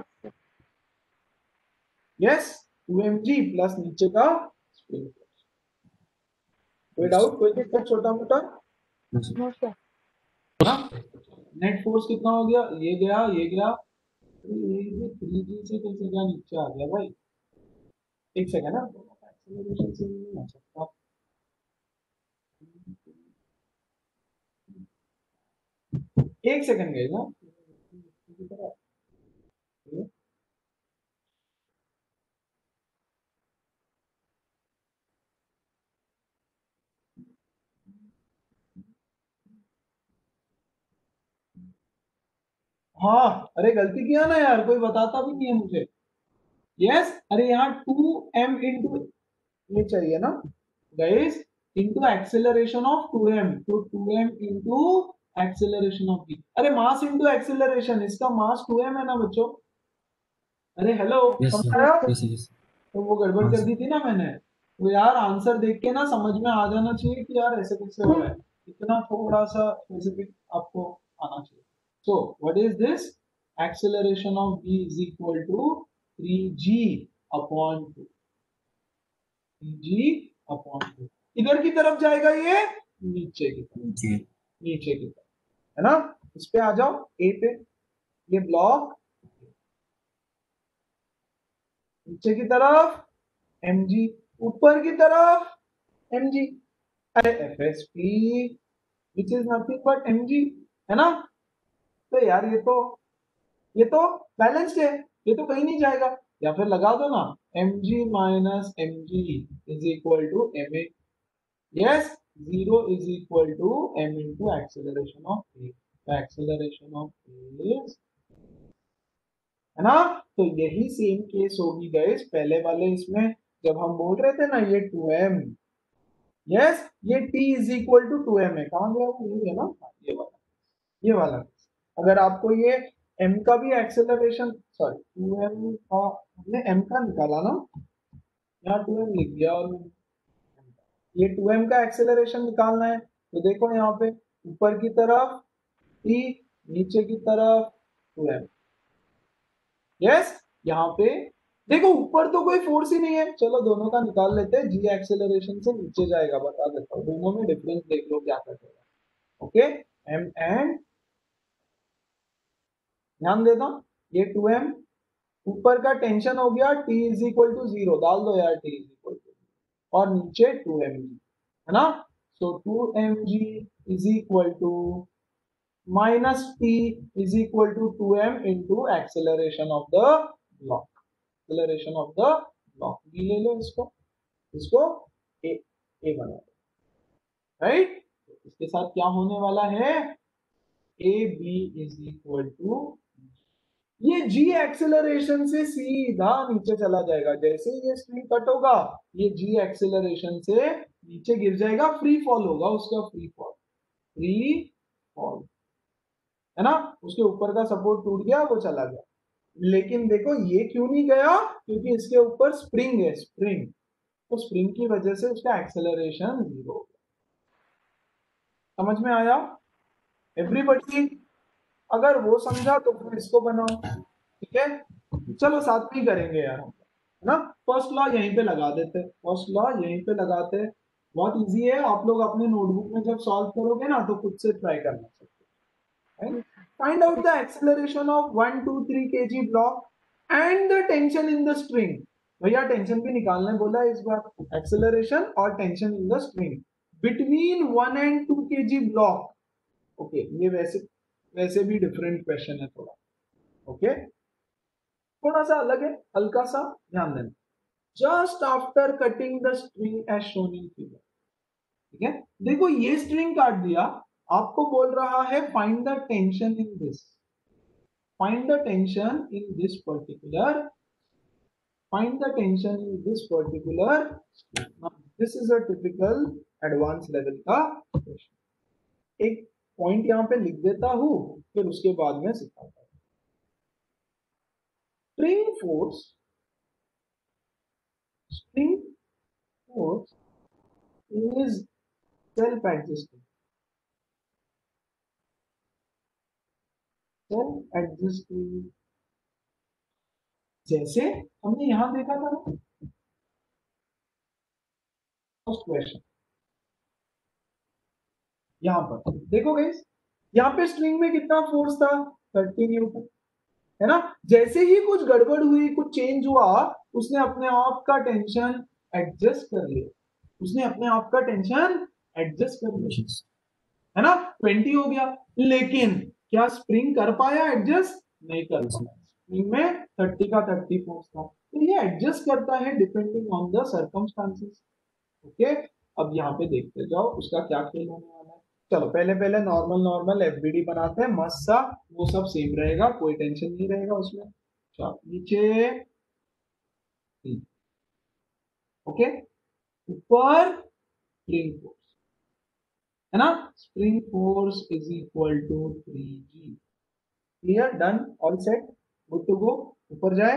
यस। 2mg प्लस नीचे का स्प्रिंग फोर्स, कोई डाउट, कोई दिक्कत छोटा मोटा, No, sir. ना। नेट फोर्स कितना हो गया, ये गया ये गया, ये 3g से कैसे गया नीचे आ गया भाई, एक सेकंड ना, एक्सेलरेशन से नहीं आ सकता, एक सेकंड गए ना। हाँ अरे गलती किया ना यार, कोई बताता भी नहीं है मुझे, यस। अरे यहाँ 2m इंटू, ये चाहिए ना guys, into acceleration of 2m, तो 2m into acceleration of b, अरे मास इंटू एक्सेलरेशन, इसका मास 2m है ना बच्चों, अरे हेलो, Yes, समझ sir. आया। Yes, yes. तो वो गड़बड़ हाँ कर sir. दी थी ना मैंने, तो यार आंसर देख के ना समझ में आ जाना चाहिए कि यार ऐसे कैसे हो रहा है, इतना थोड़ा सा स्पेसिफिक आपको आना चाहिए। So what is this, acceleration of b is equal to 3g upon 2, 3g upon 2, इधर की तरफ जाएगा ये, नीचे की तरफ, जी. नीचे की तरफ, है ना। इस पे आ जाओ, ए पे, ये ब्लॉक नीचे की तरफ mg, ऊपर की तरफ mg, अरे FSP which is nothing but mg, है ना। तो यार ये तो बैलेंस्ड है, ये तो कहीं नहीं जाएगा, या फिर लगा दो ना, mg minus mg is equal to ma, yes. 0 is equal to m into acceleration of a, तो एक्सेलरेशन ऑफ a इज, है ना। तो यही सेम केस होगी गाइस पहले वाले इसमें, जब हम बोल रहे थे ना ये 2m यस, ये t is equal to 2m है। कहाँ गया वो, ये है ना, ये वाला। अगर आपको ये m का भी एक्सेलरेशन, सॉरी 2m का, हमने m का निकाला ना, यहाँ 2m लिख दिया, और ये 2m का एक्सेलरेशन निकालना है, तो देखो यहाँ पे ऊपर की तरफ t, नीचे की तरफ 2m। यस, यहाँ पे देखो ऊपर तो कोई फोर्स ही नहीं है, चलो दोनों का निकाल लेते हैं। g एक्सेलरेशन से नीचे जाएगा, बता देता हूँ, दोनों में डिफरेंस देख लो क्या करेगा। ओके, m एंड, ध्यान देना, ये 2m, ऊपर का टेंशन हो गया t इज इक्वल टू 0, डाल दो यार t इज इक्वल टू, और नीचे 2mg, है ना। So 2mg is equal to minus t is equal to 2m into acceleration of the block, acceleration of the block. b ले लो, इसको a बना दो, राइट। इसके साथ क्या होने वाला है, A B is equal to, ये g एक्सेलरेशन से सीधा नीचे चला जाएगा। जैसे ये स्ट्रिंग कट होगा, ये g एक्सेलरेशन से नीचे गिर जाएगा, फ्री फॉल होगा उसका, फ्री फॉल, है ना। उसके ऊपर का सपोर्ट टूट गया, वो चला गया। लेकिन देखो ये क्यों नहीं गया, क्योंकि इसके ऊपर स्प्रिंग है, स्प्रिंग, तो स्प्रिंग की वजह से उसका एक्सेलरेशन 0 हो गया। समझ में आया एवरीबॉडी? अगर वो समझा तो फिर इसको बनाओ, ठीक है। चलो साथ में ही करेंगे यार हम, है ना। फर्स्ट लॉ यहीं पे लगा देते, फर्स्ट लॉ यहीं पे लगाते हैं, बहुत इजी है। आप लोग अपने नोटबुक में जब सॉल्व करोगे ना, तो खुद से ट्राई करना सकते हैं। Find out the acceleration of 1 2 3 kg block and the tension in the string. भैया टेंशन भी निकालने बोला है इस बार, एक्सेलरेशन और tension in the string between 1 and 2 kg block. Okay, ये वैसे भी डिफरेंट क्वेश्चन है थोड़ा, ओके, थोड़ा सा अलग है, हल्का सा ध्यान देना। Just after cutting the string as shown in figure, ठीक है। देखो ये स्ट्रिंग काट दिया, आपको बोल रहा है find the tension in this, find the tension in this particular, find the tension in this particular. This is a typical advance level का क्वेश्चन। एक पॉइंट यहां पे लिख देता हूं, फिर उसके बाद में सिखाता हूं। स्प्रिंग फोर्स is self-adjusting, जैसे हमने यहां देखा था ना, फर्स्ट क्वेश्चन, यहां पर देखो गाइस, यहां पे स्ट्रिंग में कितना फोर्स था, 30 न्यूटन, है ना। जैसे ही कुछ गड़बड़ हुई, कुछ चेंज हुआ, उसने अपने आप का टेंशन एडजस्ट कर लिया, उसने अपने आप का टेंशन एडजस्ट कर लिया, है ना। 20 हो गया, लेकिन क्या स्प्रिंग कर पाया एडजस्ट? नहीं कर पाया। स्प्रिंग में 30 का 30 फोर्स था, तो ये एडजस्ट करता है depending on the circumstances. Okay, अब यहाँ पे देखते जाओ उसका क्या खेल होने वाला है। चलो पहले नॉर्मल एफबीडी बनाते हैं, मस्त सा, वो सब सेम रहेगा, कोई टेंशन नहीं रहेगा उसमें। चलो नीचे, ओके, ऊपर स्प्रिंग फोर्स, है ना। Spring force is equal to 3g। Clear, done, all set, good to go. ऊपर जाए,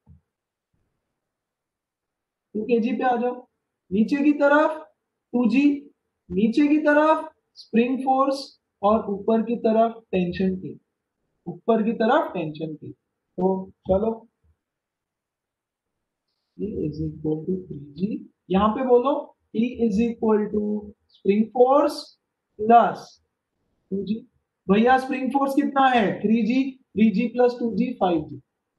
2 kg पे आ जाओ, नीचे की तरफ 2g, नीचे की तरफ स्प्रिंग फोर्स, और ऊपर की तरफ टेंशन की, ऊपर की तरफ टेंशन की। तो चलो T is equal to 3g, यहां पे बोलो T is equal to spring force plus 2g। भैया स्प्रिंग फोर्स कितना है, 3g plus 2g 5g।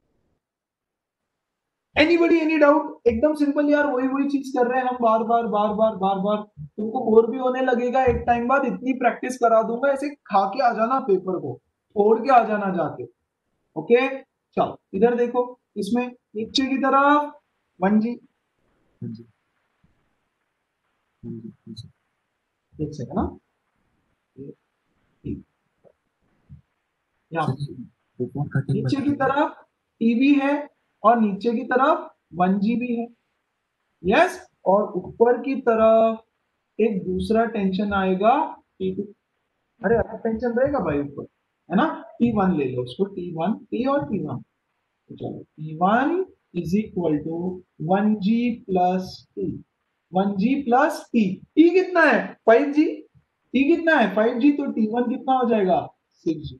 Anybody any doubt? एकदम सिंपल यार, वही चीज कर रहे हैं हम, बार बार। तुमको बोर भी होने लगेगा एक टाइम बाद, इतनी प्रैक्टिस करा दूंगा, ऐसे खा के आ जाना पेपर को, फोड़ के आ जाना जाके। ओके, चलो इधर देखो, इसमें नीचे की तरफ 1g, एक सेकंड ना, नीचे की तरफ टीबी है, और नीचे की तरफ 1g भी है, यस, और ऊपर की तरफ एक दूसरा टेंशन आएगा T2। अरे अलग टेंशन रहेगा भाई ऊपर, है ना। T1 ले लो उसको, T1, T और T1। तो चलो T1 is equal to 1G plus T, 1G plus T। T कितना है 5G, T कितना है 5G, तो T1 कितना हो जाएगा 6G।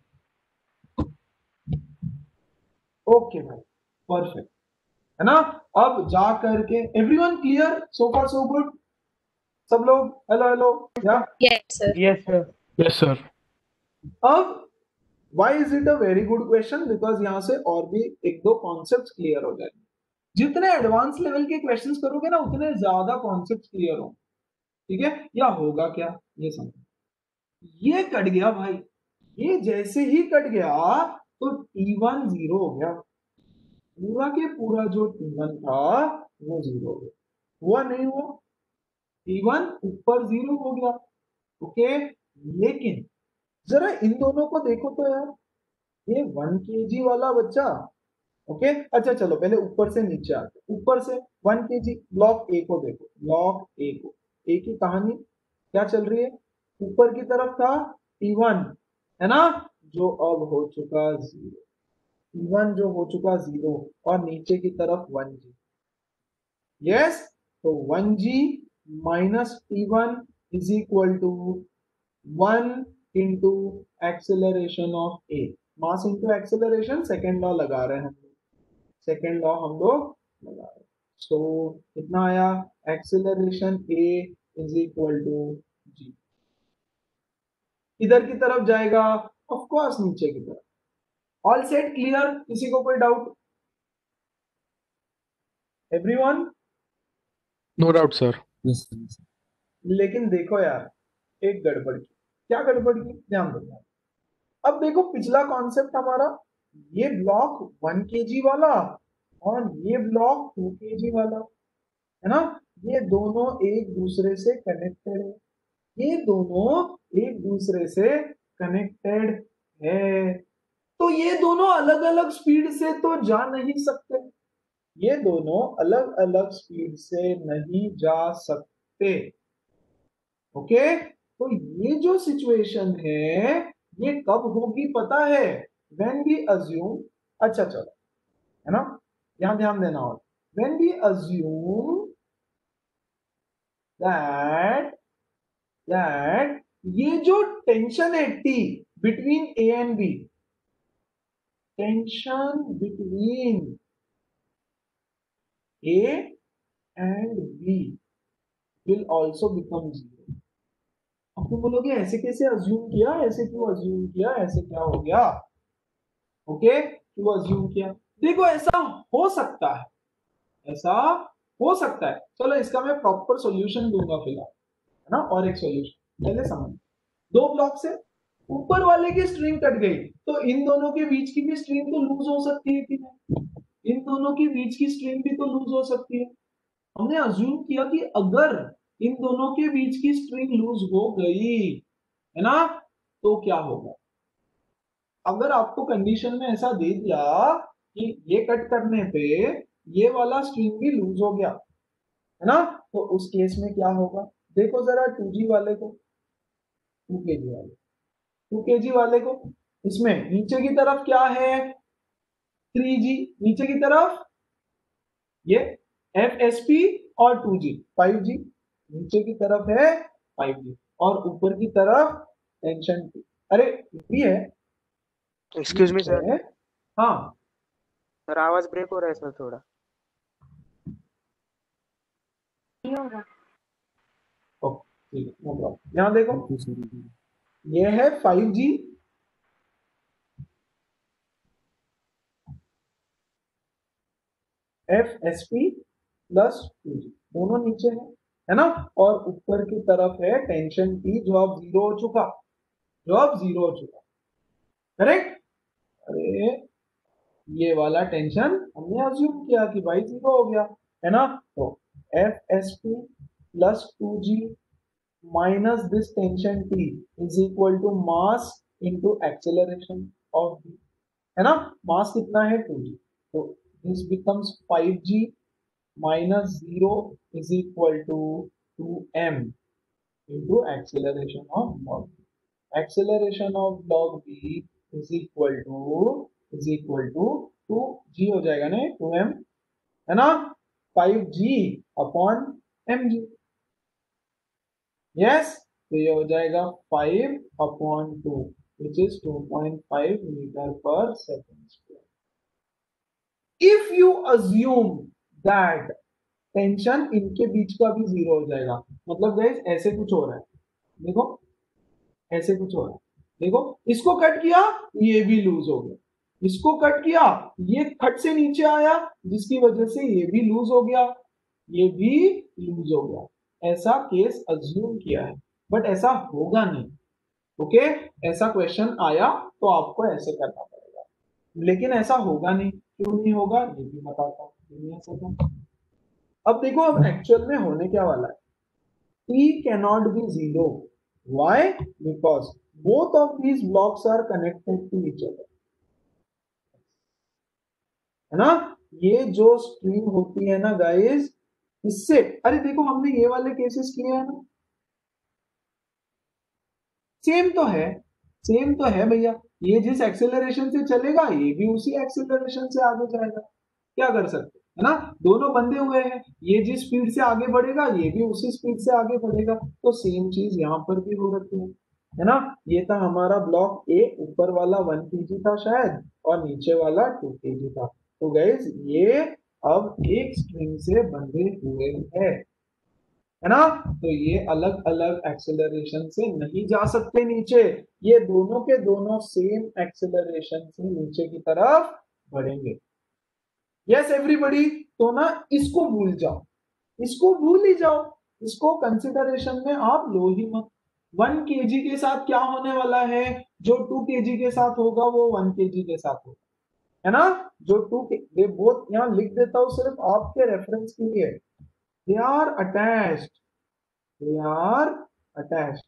ओके भाई, परफेक्ट, है ना। अब जा करके everyone clear, so far so good, सब लोग हेलो हेलो या। Yes, sir. Yes, sir. Yes, sir. अब why is it a very good question, because यहां से और भी एक दो कॉन्सेप्ट क्लियर हो जाएंगे। जितने एडवांस लेवल के क्वेश्चंस करोगे ना उतने ज्यादा कॉन्सेप्ट क्लियर हो, ठीक है। या होगा क्या ये समझो, ये कट गया भाई, ये जैसे ही कट गया तो T1 जीरो हो गया, पूरा के पूरा जो T1 था वो जीरो हो गया। हुआ नहीं हुआ, T1 ऊपर जीरो हो गया, ओके। लेकिन जरा इन दोनों को देखो तो यार, ये 1 kg वाला बच्चा, ओके। अच्छा चलो पहले ऊपर से नीचे आते, ऊपर से 1 kg ब्लॉक ए को देखो, ब्लॉक ए को, ए की कहानी क्या चल रही है, ऊपर की तरफ था T1, है ना, जो अब हो चुका जीरो, T1 जो हो चुका जीरो, और नीचे की तरफ 1G। यस, तो 1G minus T1 is equal to 1 into acceleration of A, mass into acceleration, second law लगा रहे हैं हम लोग, सेकेंड लॉ हम लोग लगा रहे हैं। सो कितना आया, acceleration A is equal to g, इधर की तरफ जाएगा ऑफ कोर्स नीचे की तरफ। ऑल सेट क्लियर, किसी को कोई doubt, everyone. No doubt, sir. Yes, sir. Yes, sir. लेकिन देखो यार, एक गड़बड़ की, क्या गड़बड़ की, ध्यान दो। अब देखो पिछला कॉन्सेप्ट हमारा, ये ब्लॉक 1 kg वाला और ये ब्लॉक 2 kg वाला, है ना, ये दोनों एक दूसरे से कनेक्टेड है, ये दोनों एक दूसरे से कनेक्टेड है, तो ये दोनों अलग अलग स्पीड से तो जा नहीं सकते, ये दोनों अलग अलग स्पीड से नहीं जा सकते, ओके। तो ये जो सिचुएशन है ये कब होगी पता है, व्हेन वी अज्यूम, अच्छा चलो, है ना, यहां ध्यान देना, और व्हेन वी अज्यूम दैट ये जो टेंशन है T between A and B, tension between A and B will also become zero. अब तुम बोलोगे ऐसे कैसे अज्यूम किया, ऐसे क्यों अज्यूम किया, ऐसे क्या हो गया, ओके, क्यों अज्यूम किया। देखो ऐसा हो सकता है, ऐसा हो सकता है, चलो इसका मैं प्रॉपर सॉल्यूशन दूंगा फिलहाल, है ना। और एक सॉल्यूशन पहले समझ, दो ब्लॉक से ऊपर वाले की स्ट्रिंग कट गई, तो इन दोनों के बीच की भी स्ट्रिंग तो लूज हो सकती है कि नहीं, इन दोनों के बीच की स्ट्रिंग भी तो लूज हो सकती है। हमने अज्यूम किया कि अगर इन दोनों के बीच की स्ट्रिंग लूज हो गई, है ना, तो क्या होगा। अगर आपको कंडीशन में ऐसा दे दिया कि ये कट करने पे ये वाला स्ट्रिंग भी लूज हो गया, है ना, तो उस केस में क्या होगा, देखो जरा 2G वाले को, 2 kg वाले, 2 kg वाले को, इसमें नीचे की तरफ क्या है 3G, नीचे की तरफ ये FSP और 2G 5G, नीचे की तरफ है 5G और ऊपर की तरफ टेंशन T, अरे भी है, एक्सक्यूज मी सर, हाँ सर आवाज ब्रेक हो रहा है सर थोड़ा। ये होगा। ठीक है, नो प्रॉब्लम। यहाँ देखो Thank you, sir. ये है 5G, FSP प्लस 2G, दोनों नीचे है ना, और ऊपर की तरफ है टेंशन T जो अब जीरो हो चुका, जो अब जीरो हो चुका, करेक्ट। अरे ये वाला टेंशन हमने अज्यूम किया कि भाई जीरो हो गया, है ना, तो FSP plus 2G minus this tension T is equal to mass into acceleration of B, है ना, मास कितना है 2G, तो this becomes 5G minus 0 is equal to 2M, into acceleration of log b. Acceleration of log b is equal to 2g हो जाएगा ना, 2m है ना, 5g अपॉन mg. यस, तो ये हो जाएगा 5 upon 2 which is 2.5 metre per second square. If you assume that tension इनके बीच का भी जीरो हो जाएगा, मतलब गाइस ऐसे कुछ हो रहा है, देखो ऐसे कुछ हो रहा है, देखो इसको कट किया ये भी लूज हो गया, इसको कट किया ये कट से नीचे आया जिसकी वजह से ये भी लूज हो गया, ये भी लूज हो गया. ऐसा केस अज्यूम किया है, बट ऐसा होगा नहीं. ओके, ऐसा क्वेश्चन आया तो आपको ऐसे करना पड़ेगा, लेकिन ऐसा होगा नहीं. क्यों नहीं होगा ये भी बताता हूँ. अब देखो, अब एक्चुअल में होने क्या वाला है. T cannot be zero. Why? Because both of these blocks are connected to each other. है ना, ये जो स्ट्रिंग होती है ना गाइस, इससे, अरे देखो हमने ये वाले केसेस किए हैं ना, सेम तो है भैया. ये जिस एक्सेलरेशन से चलेगा ये भी उसी एक्सेलरेशन से आगे जाएगा. क्या कर सकते है ना, दोनों बंधे हुए हैं. ये जिस स्पीड से आगे बढ़ेगा ये भी उसी स्पीड से आगे बढ़ेगा. तो सेम चीज यहाँ पर भी हो रखी है ना. ये था हमारा ब्लॉक ए, ऊपर वाला 1 kg था शायद और नीचे वाला 2 kg था. तो गाइस ये अब एक स्ट्रिंग से बंधे हुए हैं, है ना. तो ये अलग अलग एक्सेलरेशन से नहीं जा सकते नीचे, ये दोनों के दोनों सेम एक्सेलरेशन से नीचे की तरफ बढ़ेंगे. Yes everybody. तो ना इसको भूल जाओ, इसको भूल ही जाओ, इसको कंसिडरेशन में आप लो ही मत. 1 kg के साथ क्या होने वाला है, जो 2 kg के साथ होगा वो 1 kg के साथ होगा, है ना. जो 2 ये बोथ यहां लिख देता हूं सिर्फ आपके रेफरेंस के लिए. They are attached. They are attached.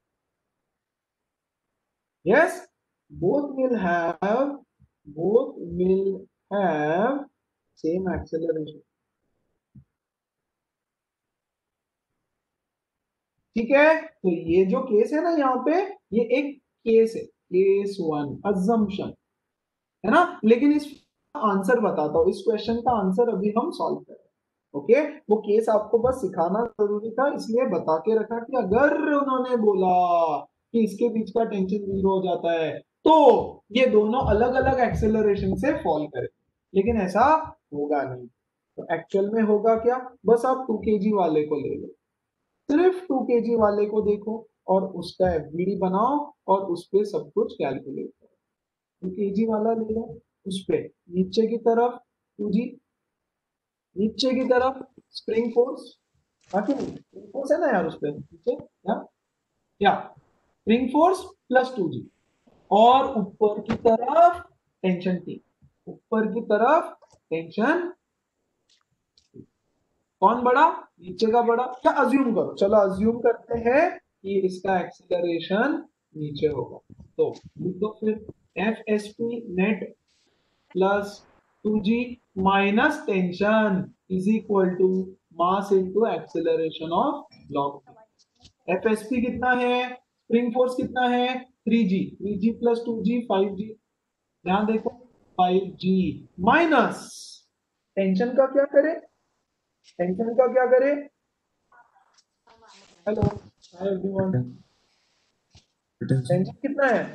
Yes, both will have same acceleration. ठीक है. तो ये जो केस है ना यहाँ पे, ये एक केस है, केस 1 अजम्पशन, है ना. लेकिन इस आंसर बताता हूं, इस क्वेश्चन का आंसर अभी हम सॉल्व करें. ओके, वो केस आपको बस सिखाना जरूरी था, इसलिए बता के रखा कि अगर उन्होंने बोला कि इसके बीच का टेंशन जीरो हो जाता है तो ये दोनों अलग अलग एक्सेलरेशन से फॉल करें, लेकिन ऐसा होगा नहीं. तो एक्चुअल में होगा क्या, बस आप 2 kg वाले को ले लो, सिर्फ 2 kg वाले को देखो और उसका एफबीडी बनाओ और उस पर सब कुछ कैलकुलेट करो. 2 kg वाला ले लो, उस पे नीचे की तरफ 2g, नीचे की तरफ स्प्रिंग फोर्स, बाकी स्प्रिंग फोर्स है ना यार उस पे नीचे, क्या स्प्रिंग फोर्स प्लस 2g, और ऊपर की तरफ टेंशन T, ऊपर की तरफ टेंशन. कौन बड़ा, नीचे का बड़ा. क्या अज्यूम करो, चलो अज्यूम करते हैं कि इसका एक्सीलरेशन नीचे होगा. तो लिखो फिर FSP net plus 2g minus tension is equal to mass into acceleration of block. FSP कितना है, स्प्रिंग फोर्स कितना है, 3g प्लस 2g 5g. ध्यान देखो 5g माइनस टेंशन का क्या करे, टेंशन का क्या करे. Hello hi everyone. टेंशन कितना है,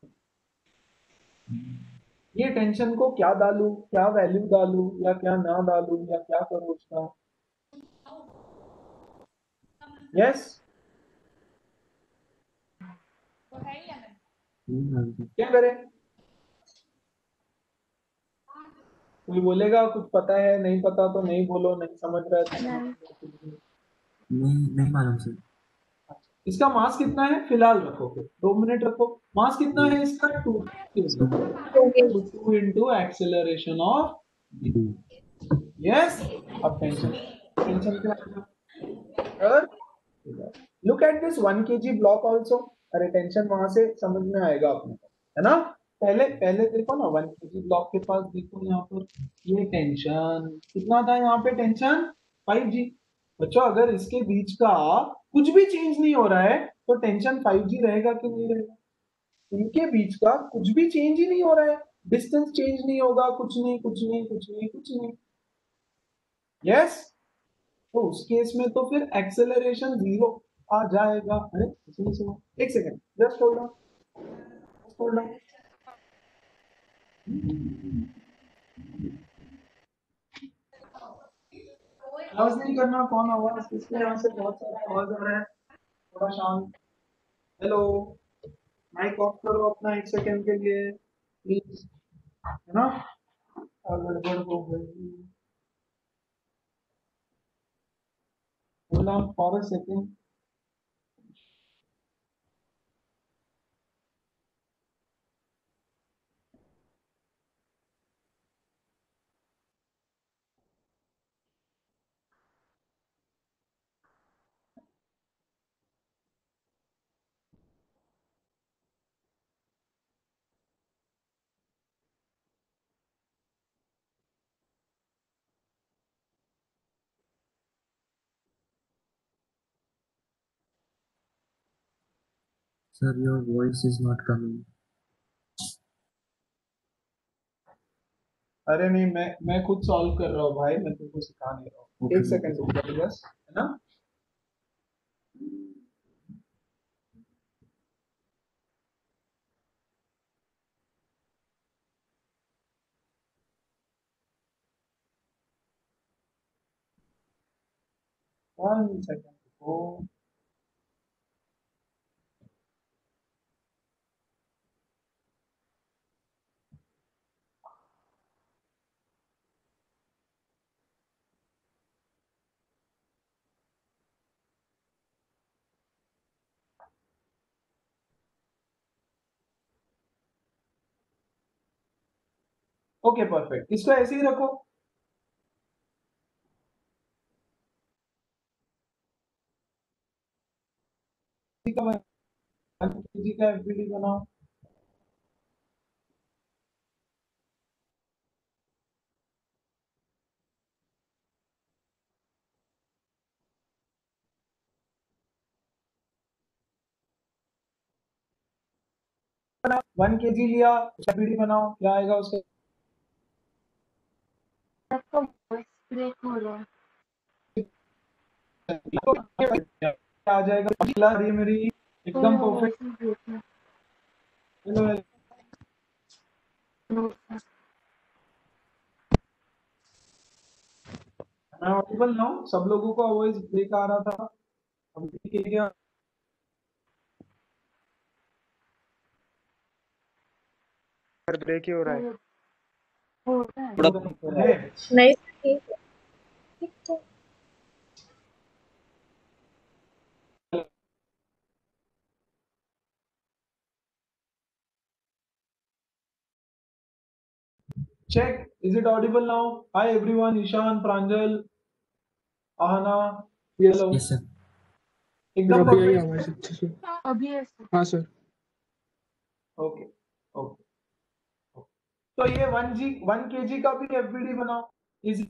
ये टेंशन को क्या डालूं, क्या वैल्यू डालूं या क्या ना डालूं या क्या करूं उसका. यस, क्या करें. कोई बोलेगा कुछ पता है, नहीं पता तो नहीं बोलो, नहीं समझ रहा है नहीं मालूम सर. इसका मास कितना है फिलहाल रखो, फिर 2 मिनट रखो. मास कितना है इसका 2 इंटू एक्सेलरेशन ऑफ. यस, अब टेंशन क्या, look at this 1 kg block also. अरे टेंशन वहां से समझ में आएगा अपने को, है ना. पहले देखो ना 1 kg ब्लॉक के पास देखो यहाँ पर ये टेंशन कितना था, यहाँ पे टेंशन 5g. बच्चों अगर इसके बीच का कुछ भी चेंज नहीं हो रहा है तो टेंशन 5G रहेगा कि नहीं रहेगा? इनके बीच का कुछ भी चेंज ही नहीं हो रहा है, डिस्टेंस चेंज नहीं होगा, कुछ नहीं कुछ नहीं कुछ नहीं कुछ नहीं। यस, तो उस केस में तो फिर एक्सेलरेशन 0 आ जाएगा। अरे इसमें सुनो, एक second, just hold on, just hold on. आवाज नहीं करना, कौन आवाज, किसके यहाँ से बहुत सारा आवाज आ रहा है, थोड़ा शांत। हेलो, माइक ऑफ करो अपना 1 सेकंड के लिए प्लीज, है ना? गड़बड़ हो गई, hold on for a second. Sir, your voice is not coming. अरे नहीं, मैं खुद सॉल्व कर रहा हूँ भाई, मैं तुमको सिखा नहीं रहा हूँ। Okay, एक सेकंड रुक जाओ बस, है ना? वन सेकंड रुको। ओके परफेक्ट, इसको ऐसे ही रखो। जी का एफबीडी बनाओ। बनाओ, 1 kg लिया, एफबीडी बनाओ, क्या आएगा उसका? आपका वॉइस ब्रेक हो रहा है। आ जाएगा, ये मेरी एकदम परफेक्ट। हेलो, मैं ऑडिबल ना हूं? सब लोगों को वॉइस ब्रेक आ रहा था, अब ठीक है क्या? ब्रेक ही हो रहा है। हो रहा है। नहीं ठीक है, ठीक है। Check, is it audible now? Hi everyone, Ishan, Pranjal, Ahana, Yes, hello. Yes, sir. एकदम अभी आई परफेक्ट। आवाज अच्छे से। अभी ऐसे हाँ सर। ओके ओके, तो ये 1 kg का भी एफबीडी बनाओ इस,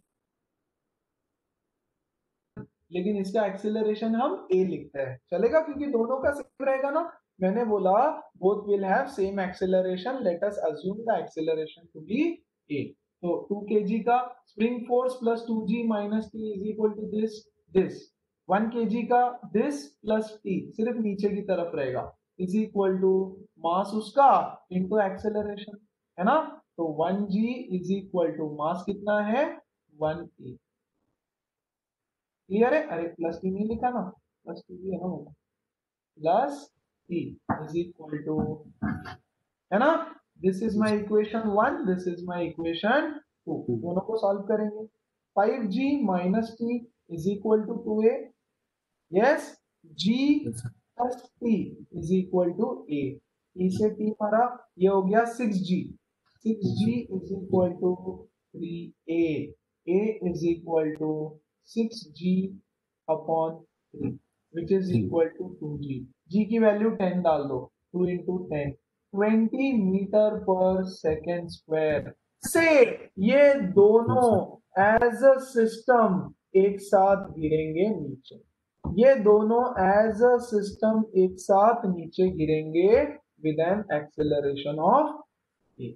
लेकिन इसका एक्सेलरेशन हम ए लिखते हैं, चलेगा? क्योंकि दोनों का सेम रहेगा ना। मैंने बोला both will have same acceleration, let us assume the acceleration to be A. तो 2 kg का spring force plus 2G minus T is equal to this 1 kg का दिस प्लस टी सिर्फ नीचे की तरफ रहेगा, इज इक्वल टू मास उसका into acceleration, है ना? तो 1G इज इक्वल टू मास कितना है, 1E। क्लियर है? अरे प्लस टी नहीं लिखा ना, प्लस टी भी है ना, plus T is equal to, है ना? This is my equation 1, this is my equation 2, दोनों को सॉल्व करेंगे। 5G minus T is equal to 2A। Yes, G Yes, sir. Plus T is equal to A। E से T मारा, ये हो गया 6G। 6G is equal to 3A। A is equal to 6G upon 3 which is equal to 2G। G की value 10 डाल दो, 2 into 10, 20 metre per second square से ये दोनों एज अ सिस्टम एक साथ गिरेंगे नीचे। ये दोनों एज अ सिस्टम एक साथ नीचे गिरेंगे with an acceleration of A.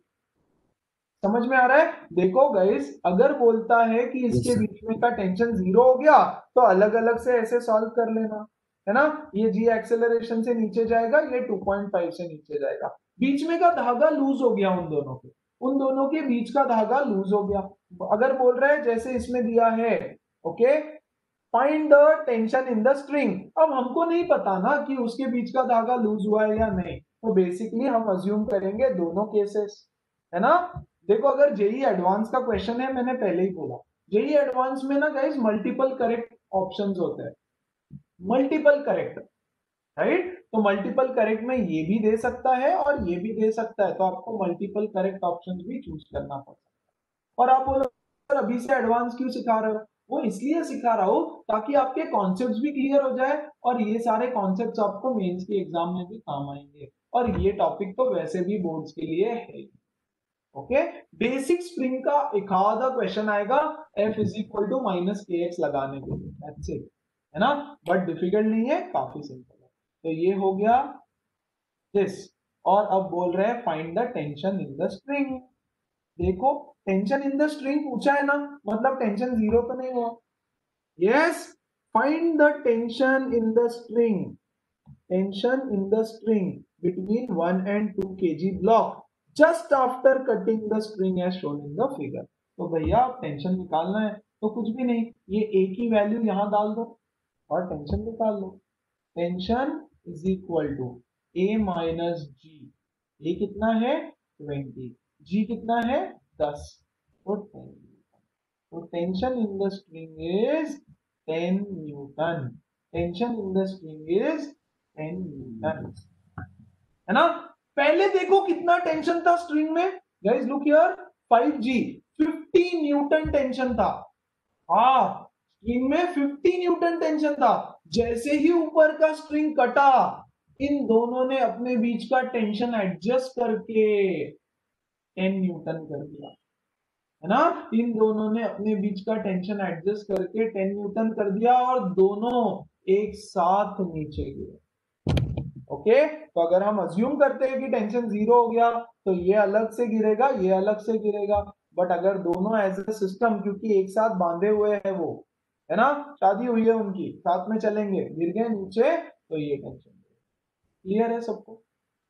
समझ में आ रहा है? देखो गाइस, अगर बोलता है कि इसके sir. बीच में का टेंशन 0 हो गया तो अलग अलग से ऐसे सॉल्व कर लेना, है ना। ये जी एक्सेलरेशन से नीचे जाएगा, ये 2.5 से नीचे जाएगा, बीच में का धागा लूज हो गया, उन दोनों के बीच का धागा लूज हो गया। अगर बोल रहा है जैसे इसमें दिया है, okay, find the tension in the string. अब हमको नहीं पता ना कि उसके बीच का धागा लूज हुआ है या नहीं, तो बेसिकली हम अज्यूम करेंगे दोनों केसेस, है ना। देखो, अगर जेई एडवांस का क्वेश्चन है, मैंने पहले ही बोला, जेई एडवांस में ना गाइस मल्टीपल करेक्ट ऑप्शंस होते हैं, मल्टीपल करेक्ट, राइट। तो मल्टीपल करेक्ट में ये भी दे सकता है और ये भी दे सकता है, तो आपको मल्टीपल करेक्ट ऑप्शंस भी चूज करना पड़ता है। और आप बोलो सर अभी से एडवांस क्यों सिखा रहे हो? वो इसलिए सिखा रहा हूं ताकि आपके कॉन्सेप्ट्स भी क्लियर हो जाए और ये सारे कॉन्सेप्ट्स आपको मेंस के एग्जाम में भी काम आएंगे। और ये टॉपिक तो वैसे भी बोर्ड्स के लिए है। ओके, बेसिक स्प्रिंग का एक आधा क्वेश्चन आएगा F is equal to minus K X लगाने के लिए, दैट्स इट, है ना। बट डिफिकल्ट नहीं है, काफी सिंपल है। तो ये हो गया दिस। और अब बोल रहे हैं find the tension in the string. देखो, टेंशन इन द स्ट्रिंग पूछा है ना, मतलब टेंशन 0 तो नहीं हुआ। Yes, find the tension in the string, tension in the string between 1 and 2 kg block just after cutting the string as shown in the figure। तो भैया टेंशन निकालना है तो कुछ भी नहीं, ये a की वैल्यू यहां डाल दो और टेंशन निकाल लो। Tension is equal to a minus g. a कितना है 20, g कितना है 10, तो 10। तो tension in the string is 10 newton, tension in the string is 10 newton, है ना। पहले देखो कितना टेंशन था स्ट्रिंग में, guys look here, 5G 50 newton tension था। हाँ, स्ट्रिंग में 50 न्यूटन टेंशन था। जैसे ही ऊपर का स्ट्रिंग कटा, इन दोनों ने अपने बीच का टेंशन एडजस्ट करके 10 न्यूटन कर दिया, है ना। इन दोनों ने अपने बीच का टेंशन एडजस्ट करके 10 न्यूटन कर दिया और दोनों एक साथ नीचे गिरे। ओके, तो अगर हम अज्यूम करते हैं कि टेंशन 0 हो गया तो ये अलग से गिरेगा, ये अलग से गिरेगा। बट अगर दोनों एज ए सिस्टम, क्योंकि एक साथ बांधे हुए हैं वो, है ना, शादी हुई है उनकी, साथ में चलेंगे, गिर गए नीचे तो ये टेंशन। क्लियर है सबको?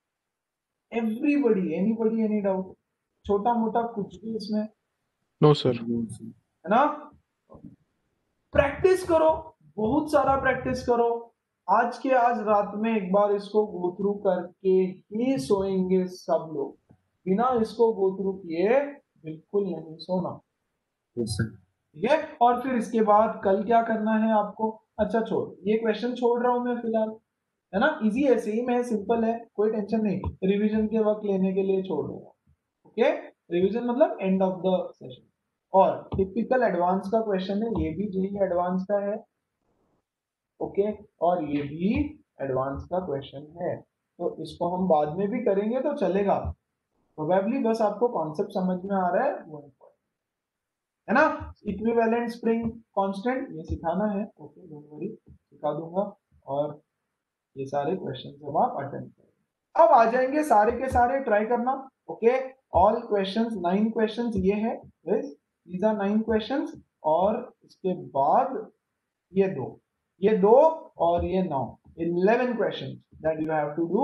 Everybody, anybody, any doubt? छोटा मोटा कुछ भी इसमें? No, sir. है ना। प्रैक्टिस करो, बहुत सारा प्रैक्टिस करो। आज के आज रात में एक बार इसको गो थ्रू करके ही सोएंगे सब लोग, बिना इसको गो थ्रू किए बिल्कुल नहीं सोना। Yes, sir. ठीक है, और फिर इसके बाद कल क्या करना है आपको? अच्छा छोड़, ये क्वेश्चन छोड़ रहा हूं मैं फिलहाल, है ना। इजी है, सेम है, सिंपल है, कोई टेंशन नहीं, रिवीजन के वक्त लेने के लिए छोड़ दूंगा। ओके, रिवीजन मतलब एंड ऑफ द सेशन। और टिपिकल एडवांस का क्वेश्चन है, ये भी जेईई एडवांस का है, ओके, और ये भी एडवांस का क्वेश्चन है। तो इसको हम बाद में भी करेंगे तो चलेगा, प्रोबेबली बस आपको कॉन्सेप्ट समझ में आ रहा है वो है ना। इक्विवेलेंट स्प्रिंग कांस्टेंट ये सिखाना है, ओके, डोंट वरी, सिखा दूंगा। और ये सारे क्वेश्चन जब आप अटेंड करेंगे, अब आ जाएंगे सारे के सारे, ट्राई करना। ओके, ऑल क्वेश्चंस, 9 क्वेश्चंस ये है, दीज आर 9 क्वेश्चंस। और इसके बाद ये दो और ये 9, 11 question that you have to do.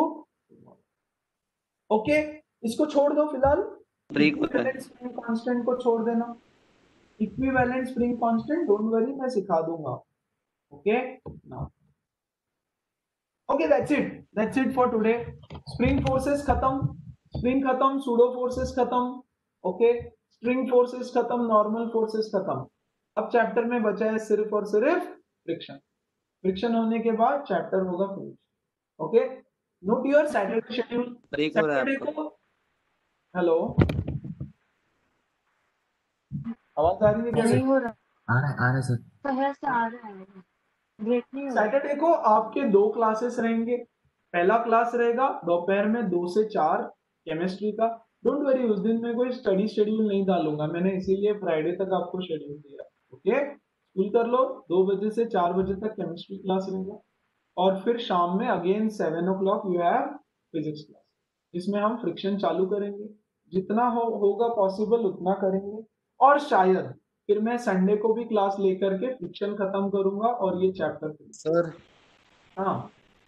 Okay, इसको छोड़ दो फिलहाल, इक्विवेलेंट स्प्रिंग कांस्टेंट को छोड़ देना, equivalent spring constant don't worry, मैं सिखा दूंगा। Okay, now okay, that's it for today. Spring forces खत्म, स्प्रिंग खत्म, सूडो फोर्सेस खत्म, ओके, स्प्रिंग फोर्सेस खत्म, नॉर्मल फोर्सेस खत्म। अब चैप्टर में बचा है सिर्फ और सिर्फ फ्रिक्शन। फ्रिक्शन होने के बाद चैप्टर होगा finish. Okay, note your Saturday schedule. Saturday को, हेलो, आवाज आ रही है क्या? नहीं हो रहा आ रहा है सर। है से आ रहा है, ब्रेक नहीं हो रहा। सैटरडे को आपके 2 क्लासेस रहेंगे। पहला क्लास रहेगा दोपहर में 2 से 4 केमिस्ट्री का। डोंट वरी, उस दिन में कोई स्टडी शेड्यूल नहीं डालूंगा, मैंने इसीलिए फ्राइडे तक आपको शेड्यूल दिया। ओके, स्कूल कर लो, 2 बजे से 4 बजे तक केमिस्ट्री क्लास रहेगा, और फिर शाम में again 7 o'clock you have physics class. इसमें हम फ्रिक्शन चालू करेंगे, जितना होगा पॉसिबल उतना करेंगे, और शायद फिर मैं संडे को भी क्लास लेकर के फ्रिक्शन खत्म करूंगा और ये चैप्टर फिनिश। सर हाँ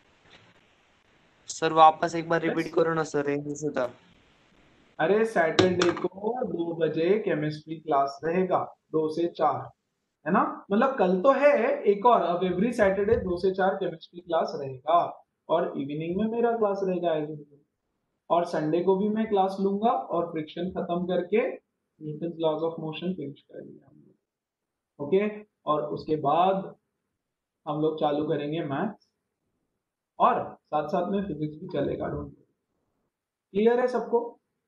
सर वापस एक बार रिपीट करो ना सर, एक से था। अरे सैटरडे को 2 बजे केमिस्ट्री क्लास रहेगा, 2 से 4, है ना, मतलब कल तो है एक और, अब एवरी सैटरडे 2 से 4 केमिस्ट्री क्लास रहेगा, और इवनिंग में मेरा क्लास रहेगा एज यूजुअल, और संडे को भी मैं क्लास लूंगा और फ्रिक्शन खत्म करके Newton laws of motion finish कर लिया हम लोग। ओके, और उसके बाद हम लोग चालू करेंगे मैथ्स, और साथ साथ में फिजिक्स भी चलेगा। डोंट क्लियर है सबको?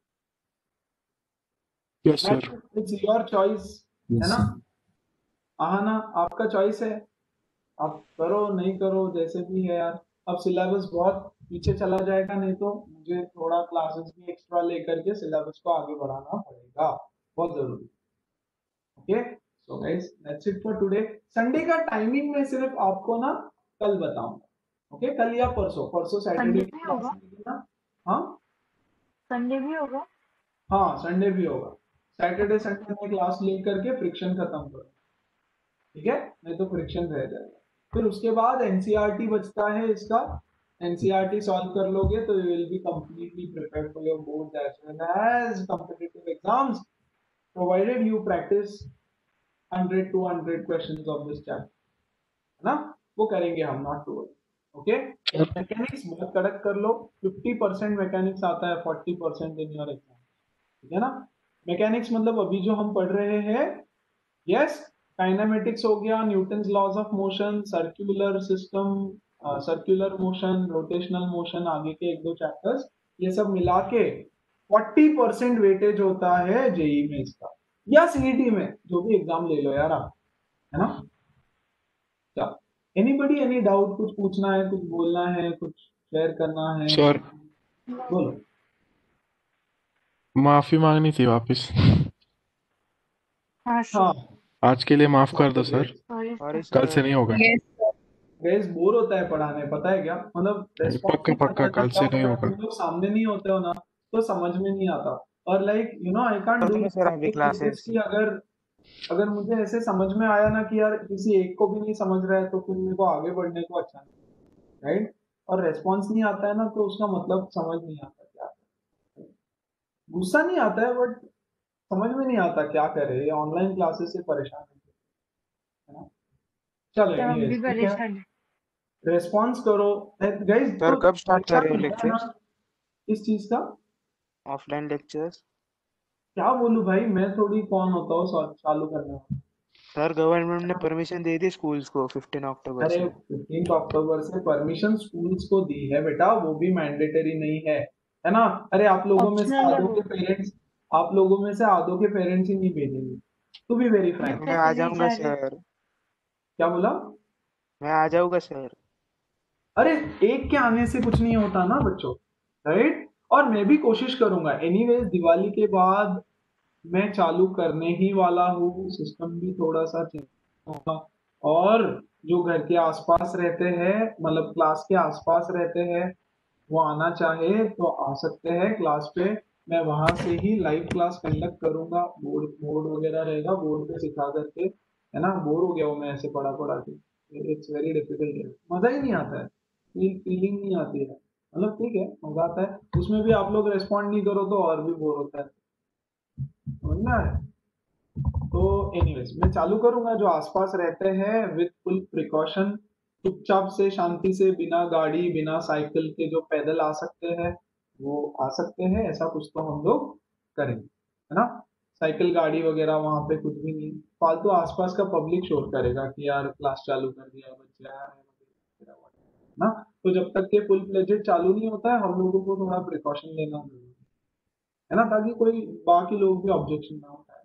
Yes, sir. It's your choice, है Yes, ना? sir. हाँ ना, आपका चॉइस है, आप करो नहीं करो जैसे भी है यार। अब सिलेबस बहुत पीछे चला जाएगा, नहीं तो मुझे थोड़ा क्लासेस भी एक्स्ट्रा लेकर के सिलेबस को आगे बढ़ाना पड़ेगा, बहुत जरूरी। Okay, so guys that's it for today. Sunday का टाइमिंग मैं सिर्फ आपको ना कल बताऊंगा। ओके, कल या परसों, परसों सैटरडे संडे भी होगा? ना? हाँ संडे भी होगा? हाँ, संडे भी होगा। सैटरडे संडे में क्लास लेकर के फ्रिक्शन खत्म करो, ठीक है, नहीं तो फ्रिक्शन रह जाएगा। फिर उसके बाद एनसीईआरटी बचता है इसका, एनसीईआरटी सॉल्व कर लोगे तो you will be completely prepared for your board as well as competitive exams, provided you practice 100 to 100 questions of this chapter, है ना, वो करेंगे हम, not to worry. Okay, mechanics बहुत कड़क कर लो, 50% मैकेनिक्स आता है, 40% इन योर एग्जाम, ठीक है ना। मैकेनिक्स मतलब अभी जो हम पढ़ रहे हैं, यस, काइनेमेटिक्स हो गया, Newton's laws of motion, circular system, circular motion, rotational motion, आगे के 1-2 चैप्टर्स, ये सब मिला के 40% वेटेज होता है जेई में इसका, या सीईटी में, जो भी एग्जाम ले लो यार आप, है ना। चलो, एनीबडी एनी डाउट, कुछ पूछना है, कुछ बोलना है, कुछ शेयर करना है, Sir, बोलो। माफी मांगनी थी वापस। हाँ हाँ, सर, आज के लिए माफ कर दो सर, सॉरी सॉरी सर। कल से सर। नहीं होगा। Yes, sir. गाइस बोर होता है पढ़ाने, पता है क्या, मतलब रेस्पॉन्स पक्का नहीं पक्का आता, कल जब से आप नहीं होगा। तुम लोग सामने नहीं होते हो ना, तो समझ में नहीं आता, और like you know I can't do तो सर अभी क्लासेस कि अगर अगर मुझे ऐसे समझ में आया ना कि यार किसी एक को भी नहीं समझ रहा है, तो फिर मेरे को आगे बढ़ने को अच्छा नहीं, राइट, और रेस्पॉन्स नहीं आता है ना, तो उसका मतलब समझ नहीं आता क्या, गुस्सा नहीं आता है, बट समझ में नहीं आता क्या करे, ऑनलाइन क्लासेस से परेशान है ना। चलो तो हम भी एनीवेज, ठीक है, परेशान हैं। रेस्पॉन्स करो गाइस। सर तो कब स्टार्ट कर रहे हो परेशान है ना लेक्चर्स, इस चीज का, ऑफलाइन लेक्चर्स? क्या बोलूं भाई, मैं थोड़ी कौन होता हूँ चालू करने वाला। सर गवर्नमेंट ने परमिशन दे दी स्कूल्स को 15 अक्टूबर अरे से। 15 अक्टूबर से परमिशन स्कूल्स को दी है बेटा, वो भी मैंडेटरी नहीं है ना। अरे आप लोगों में से ऑप्शनल है आधों वो। के पेरेंट्स, आप लोगों में से आधों के पेरेंट्स ही नहीं भेजेंगे, टू बी वेरी जब फ्रैंक। मैं तक आ नहीं जाऊंगा जा रहे। सर, क्या बोला? मैं आ जाऊंगा सर। अरे एक के आने से कुछ नहीं होता ना बच्चों, राइट, और मैं भी कोशिश करूंगा एनीवेज, दिवाली के बाद मैं चालू करने ही वाला हूँ, सिस्टम भी थोड़ा सा चेंज होगा, और जो घर के आसपास रहते हैं, मतलब क्लास के आसपास रहते हैं, वो आना चाहे तो आ सकते हैं क्लास पे, मैं वहां से ही लाइव क्लास कंडक्ट करूंगा, बोर्ड बोर्ड वगैरह रहेगा, बोर्ड पे सिखा करके, है ना। बोर हो गया हूँ मैं ऐसे पढ़ा पढ़ा के, इट्स वेरी डिफिकल्ट, मजा ही नहीं आता है, फीलिंग नहीं आती है, मतलब ठीक है मजा आता है उसमें भी, आप लोग रेस्पॉन्ड नहीं करो तो और भी बोर होता है, समझ में आ रहा है? तो एनीवेज मैं चालू करूंगा, जो आसपास रहते हैं विद फुल प्रिकॉशन, चुपचाप से शांति से, बिना गाड़ी बिना साइकिल के, जो पैदल आ सकते हैं वो आ सकते हैं, ऐसा कुछ तो हम लोग करेंगे, है ना। साइकिल गाड़ी वगैरह वहां पे कुछ भी नहीं, फालतू आसपास का पब्लिक शोर करेगा कि यार क्लास चालू कर दिया बच्चे आ रहे हैं ना। तो जब तक के फुल प्लेजेड चालू नहीं होता है, हम लोगों को थोड़ा प्रिकॉशन लेना जरूरी है ना, ताकि कोई बाकी लोग भी ऑब्जेक्शन ना उठाए,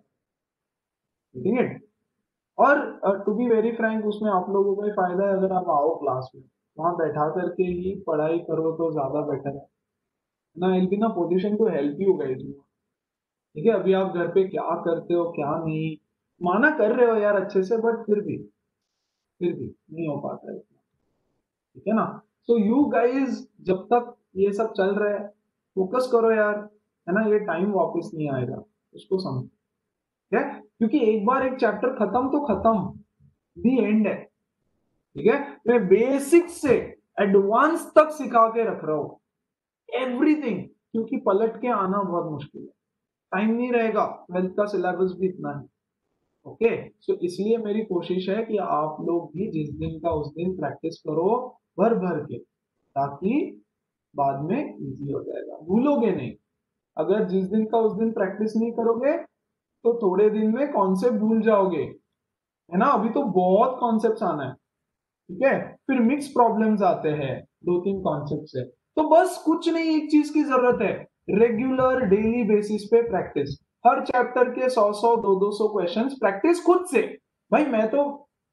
ठीक है। और टू बी वेरी फ्रैंक, उसमें आप लोगों को ही फायदा है, अगर आप आओ क्लास में, वहां बैठा करके ही पढ़ाई करो तो ज्यादा बेटर है ना, विल बी ना position to help you guys, ठीक है। अभी आप घर पे क्या करते हो क्या नहीं, माना कर रहे हो यार अच्छे से, बट फिर भी नहीं हो पाता है इतना, ठीक है ना। सो यू गाइज जब तक ये सब चल रहा है फोकस करो यार, है ना, ये टाइम वापस नहीं आएगा, उसको समझो, ठीक है, क्योंकि एक बार एक चैप्टर खत्म तो खत्म, दी एंड है, ठीक है। मैं बेसिक से एडवांस तक सिखा के रख रहा हूं एवरीथिंग, क्योंकि पलट के आना बहुत मुश्किल है, टाइम नहीं रहेगा, 12th का सिलेबस भी इतना है, ओके। सो इसलिए मेरी कोशिश है कि आप लोग भी जिस दिन का उस दिन प्रैक्टिस करो भर भर के, ताकि बाद में इजी हो जाएगा, भूलोगे नहीं। अगर जिस दिन का उस दिन प्रैक्टिस नहीं करोगे तो थोड़े दिन में कॉन्सेप्ट भूल जाओगे, है ना, अभी तो बहुत कॉन्सेप्ट्स आना है, ठीक है, फिर मिक्स प्रॉब्लम्स आते हैं 2-3 कॉन्सेप्ट से, तो बस कुछ नहीं, एक चीज की जरूरत है, रेगुलर डेली बेसिस पे प्रैक्टिस, हर चैप्टर के 100-100 200-200 क्वेश्चंस प्रैक्टिस खुद से। भाई मैं तो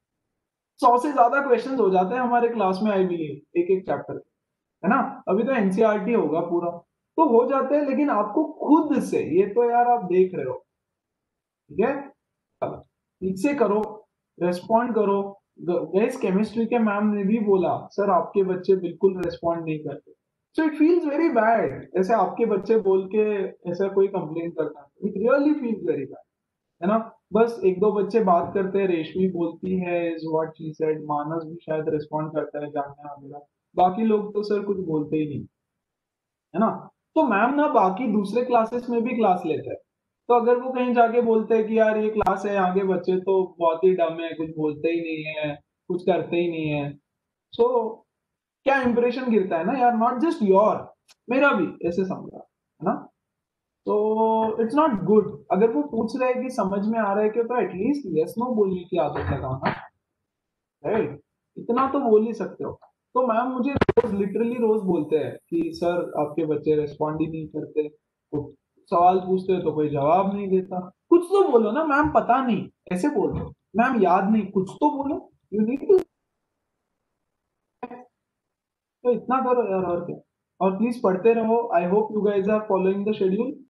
100 से ज्यादा क्वेश्चंस हो जाते हैं हमारे क्लास में, आई बिलीव एक एक चैप्टर, है ना, अभी तो एनसीईआरटी होगा पूरा, तो हो जाते हैं, लेकिन आपको खुद से, ये तो यार आप देख रहे हो, ठीक है, ठीक से करो, रेस्पॉन्ड करो। गैस केमिस्ट्री के मैम ने भी बोला सर आपके बच्चे बिल्कुल रेस्पॉन्ड नहीं करते, so it feels very bad, ऐसे आपके बच्चे बोल के ऐसा कोई कंप्लेन करता है, it really feels very bad, है ना। बस एक दो बच्चे बात करते हैं, रेशमी बोलती है is what she said, Manas भी शायद रिस्पॉन्ड करता है, जानना वगैरह, बाकी लोग तो सर कुछ बोलते ही नहीं, है ना। तो मैम ना बाकी दूसरे क्लासेस में भी क्लास लेते हैं, तो अगर वो कहीं जाके बोलते हैं कि यार ये क्लास है, आगे बच्चे तो बहुत ही डम है, कुछ बोलते ही नहीं है, कुछ करते ही नहीं है, सो क्या इंप्रेशन गिरता है ना यार, नॉट जस्ट योर, मेरा भी ऐसे समझा, है ना। तो इट्स नॉट गुड, अगर वो पूछ रहे हैं कि समझ में आ रहा है कि, तो एटलीस्ट यस नो बोलने की आदत लगाना, राइट, इतना तो बोल ही सकते हो। तो मैम मुझे रोज लिटरली रोज बोलते हैं कि सर आपके बच्चे रिस्पॉन्ड ही नहीं करते, तो सवाल पूछते हैं तो कोई जवाब नहीं देता, कुछ तो बोलो ना मैम, पता नहीं, ऐसे बोल दो मैम याद नहीं, कुछ तो बोलो, यू नीड टू, तो इतना करो यार, और क्या, और प्लीज पढ़ते रहो, I hope you guys are following the schedule.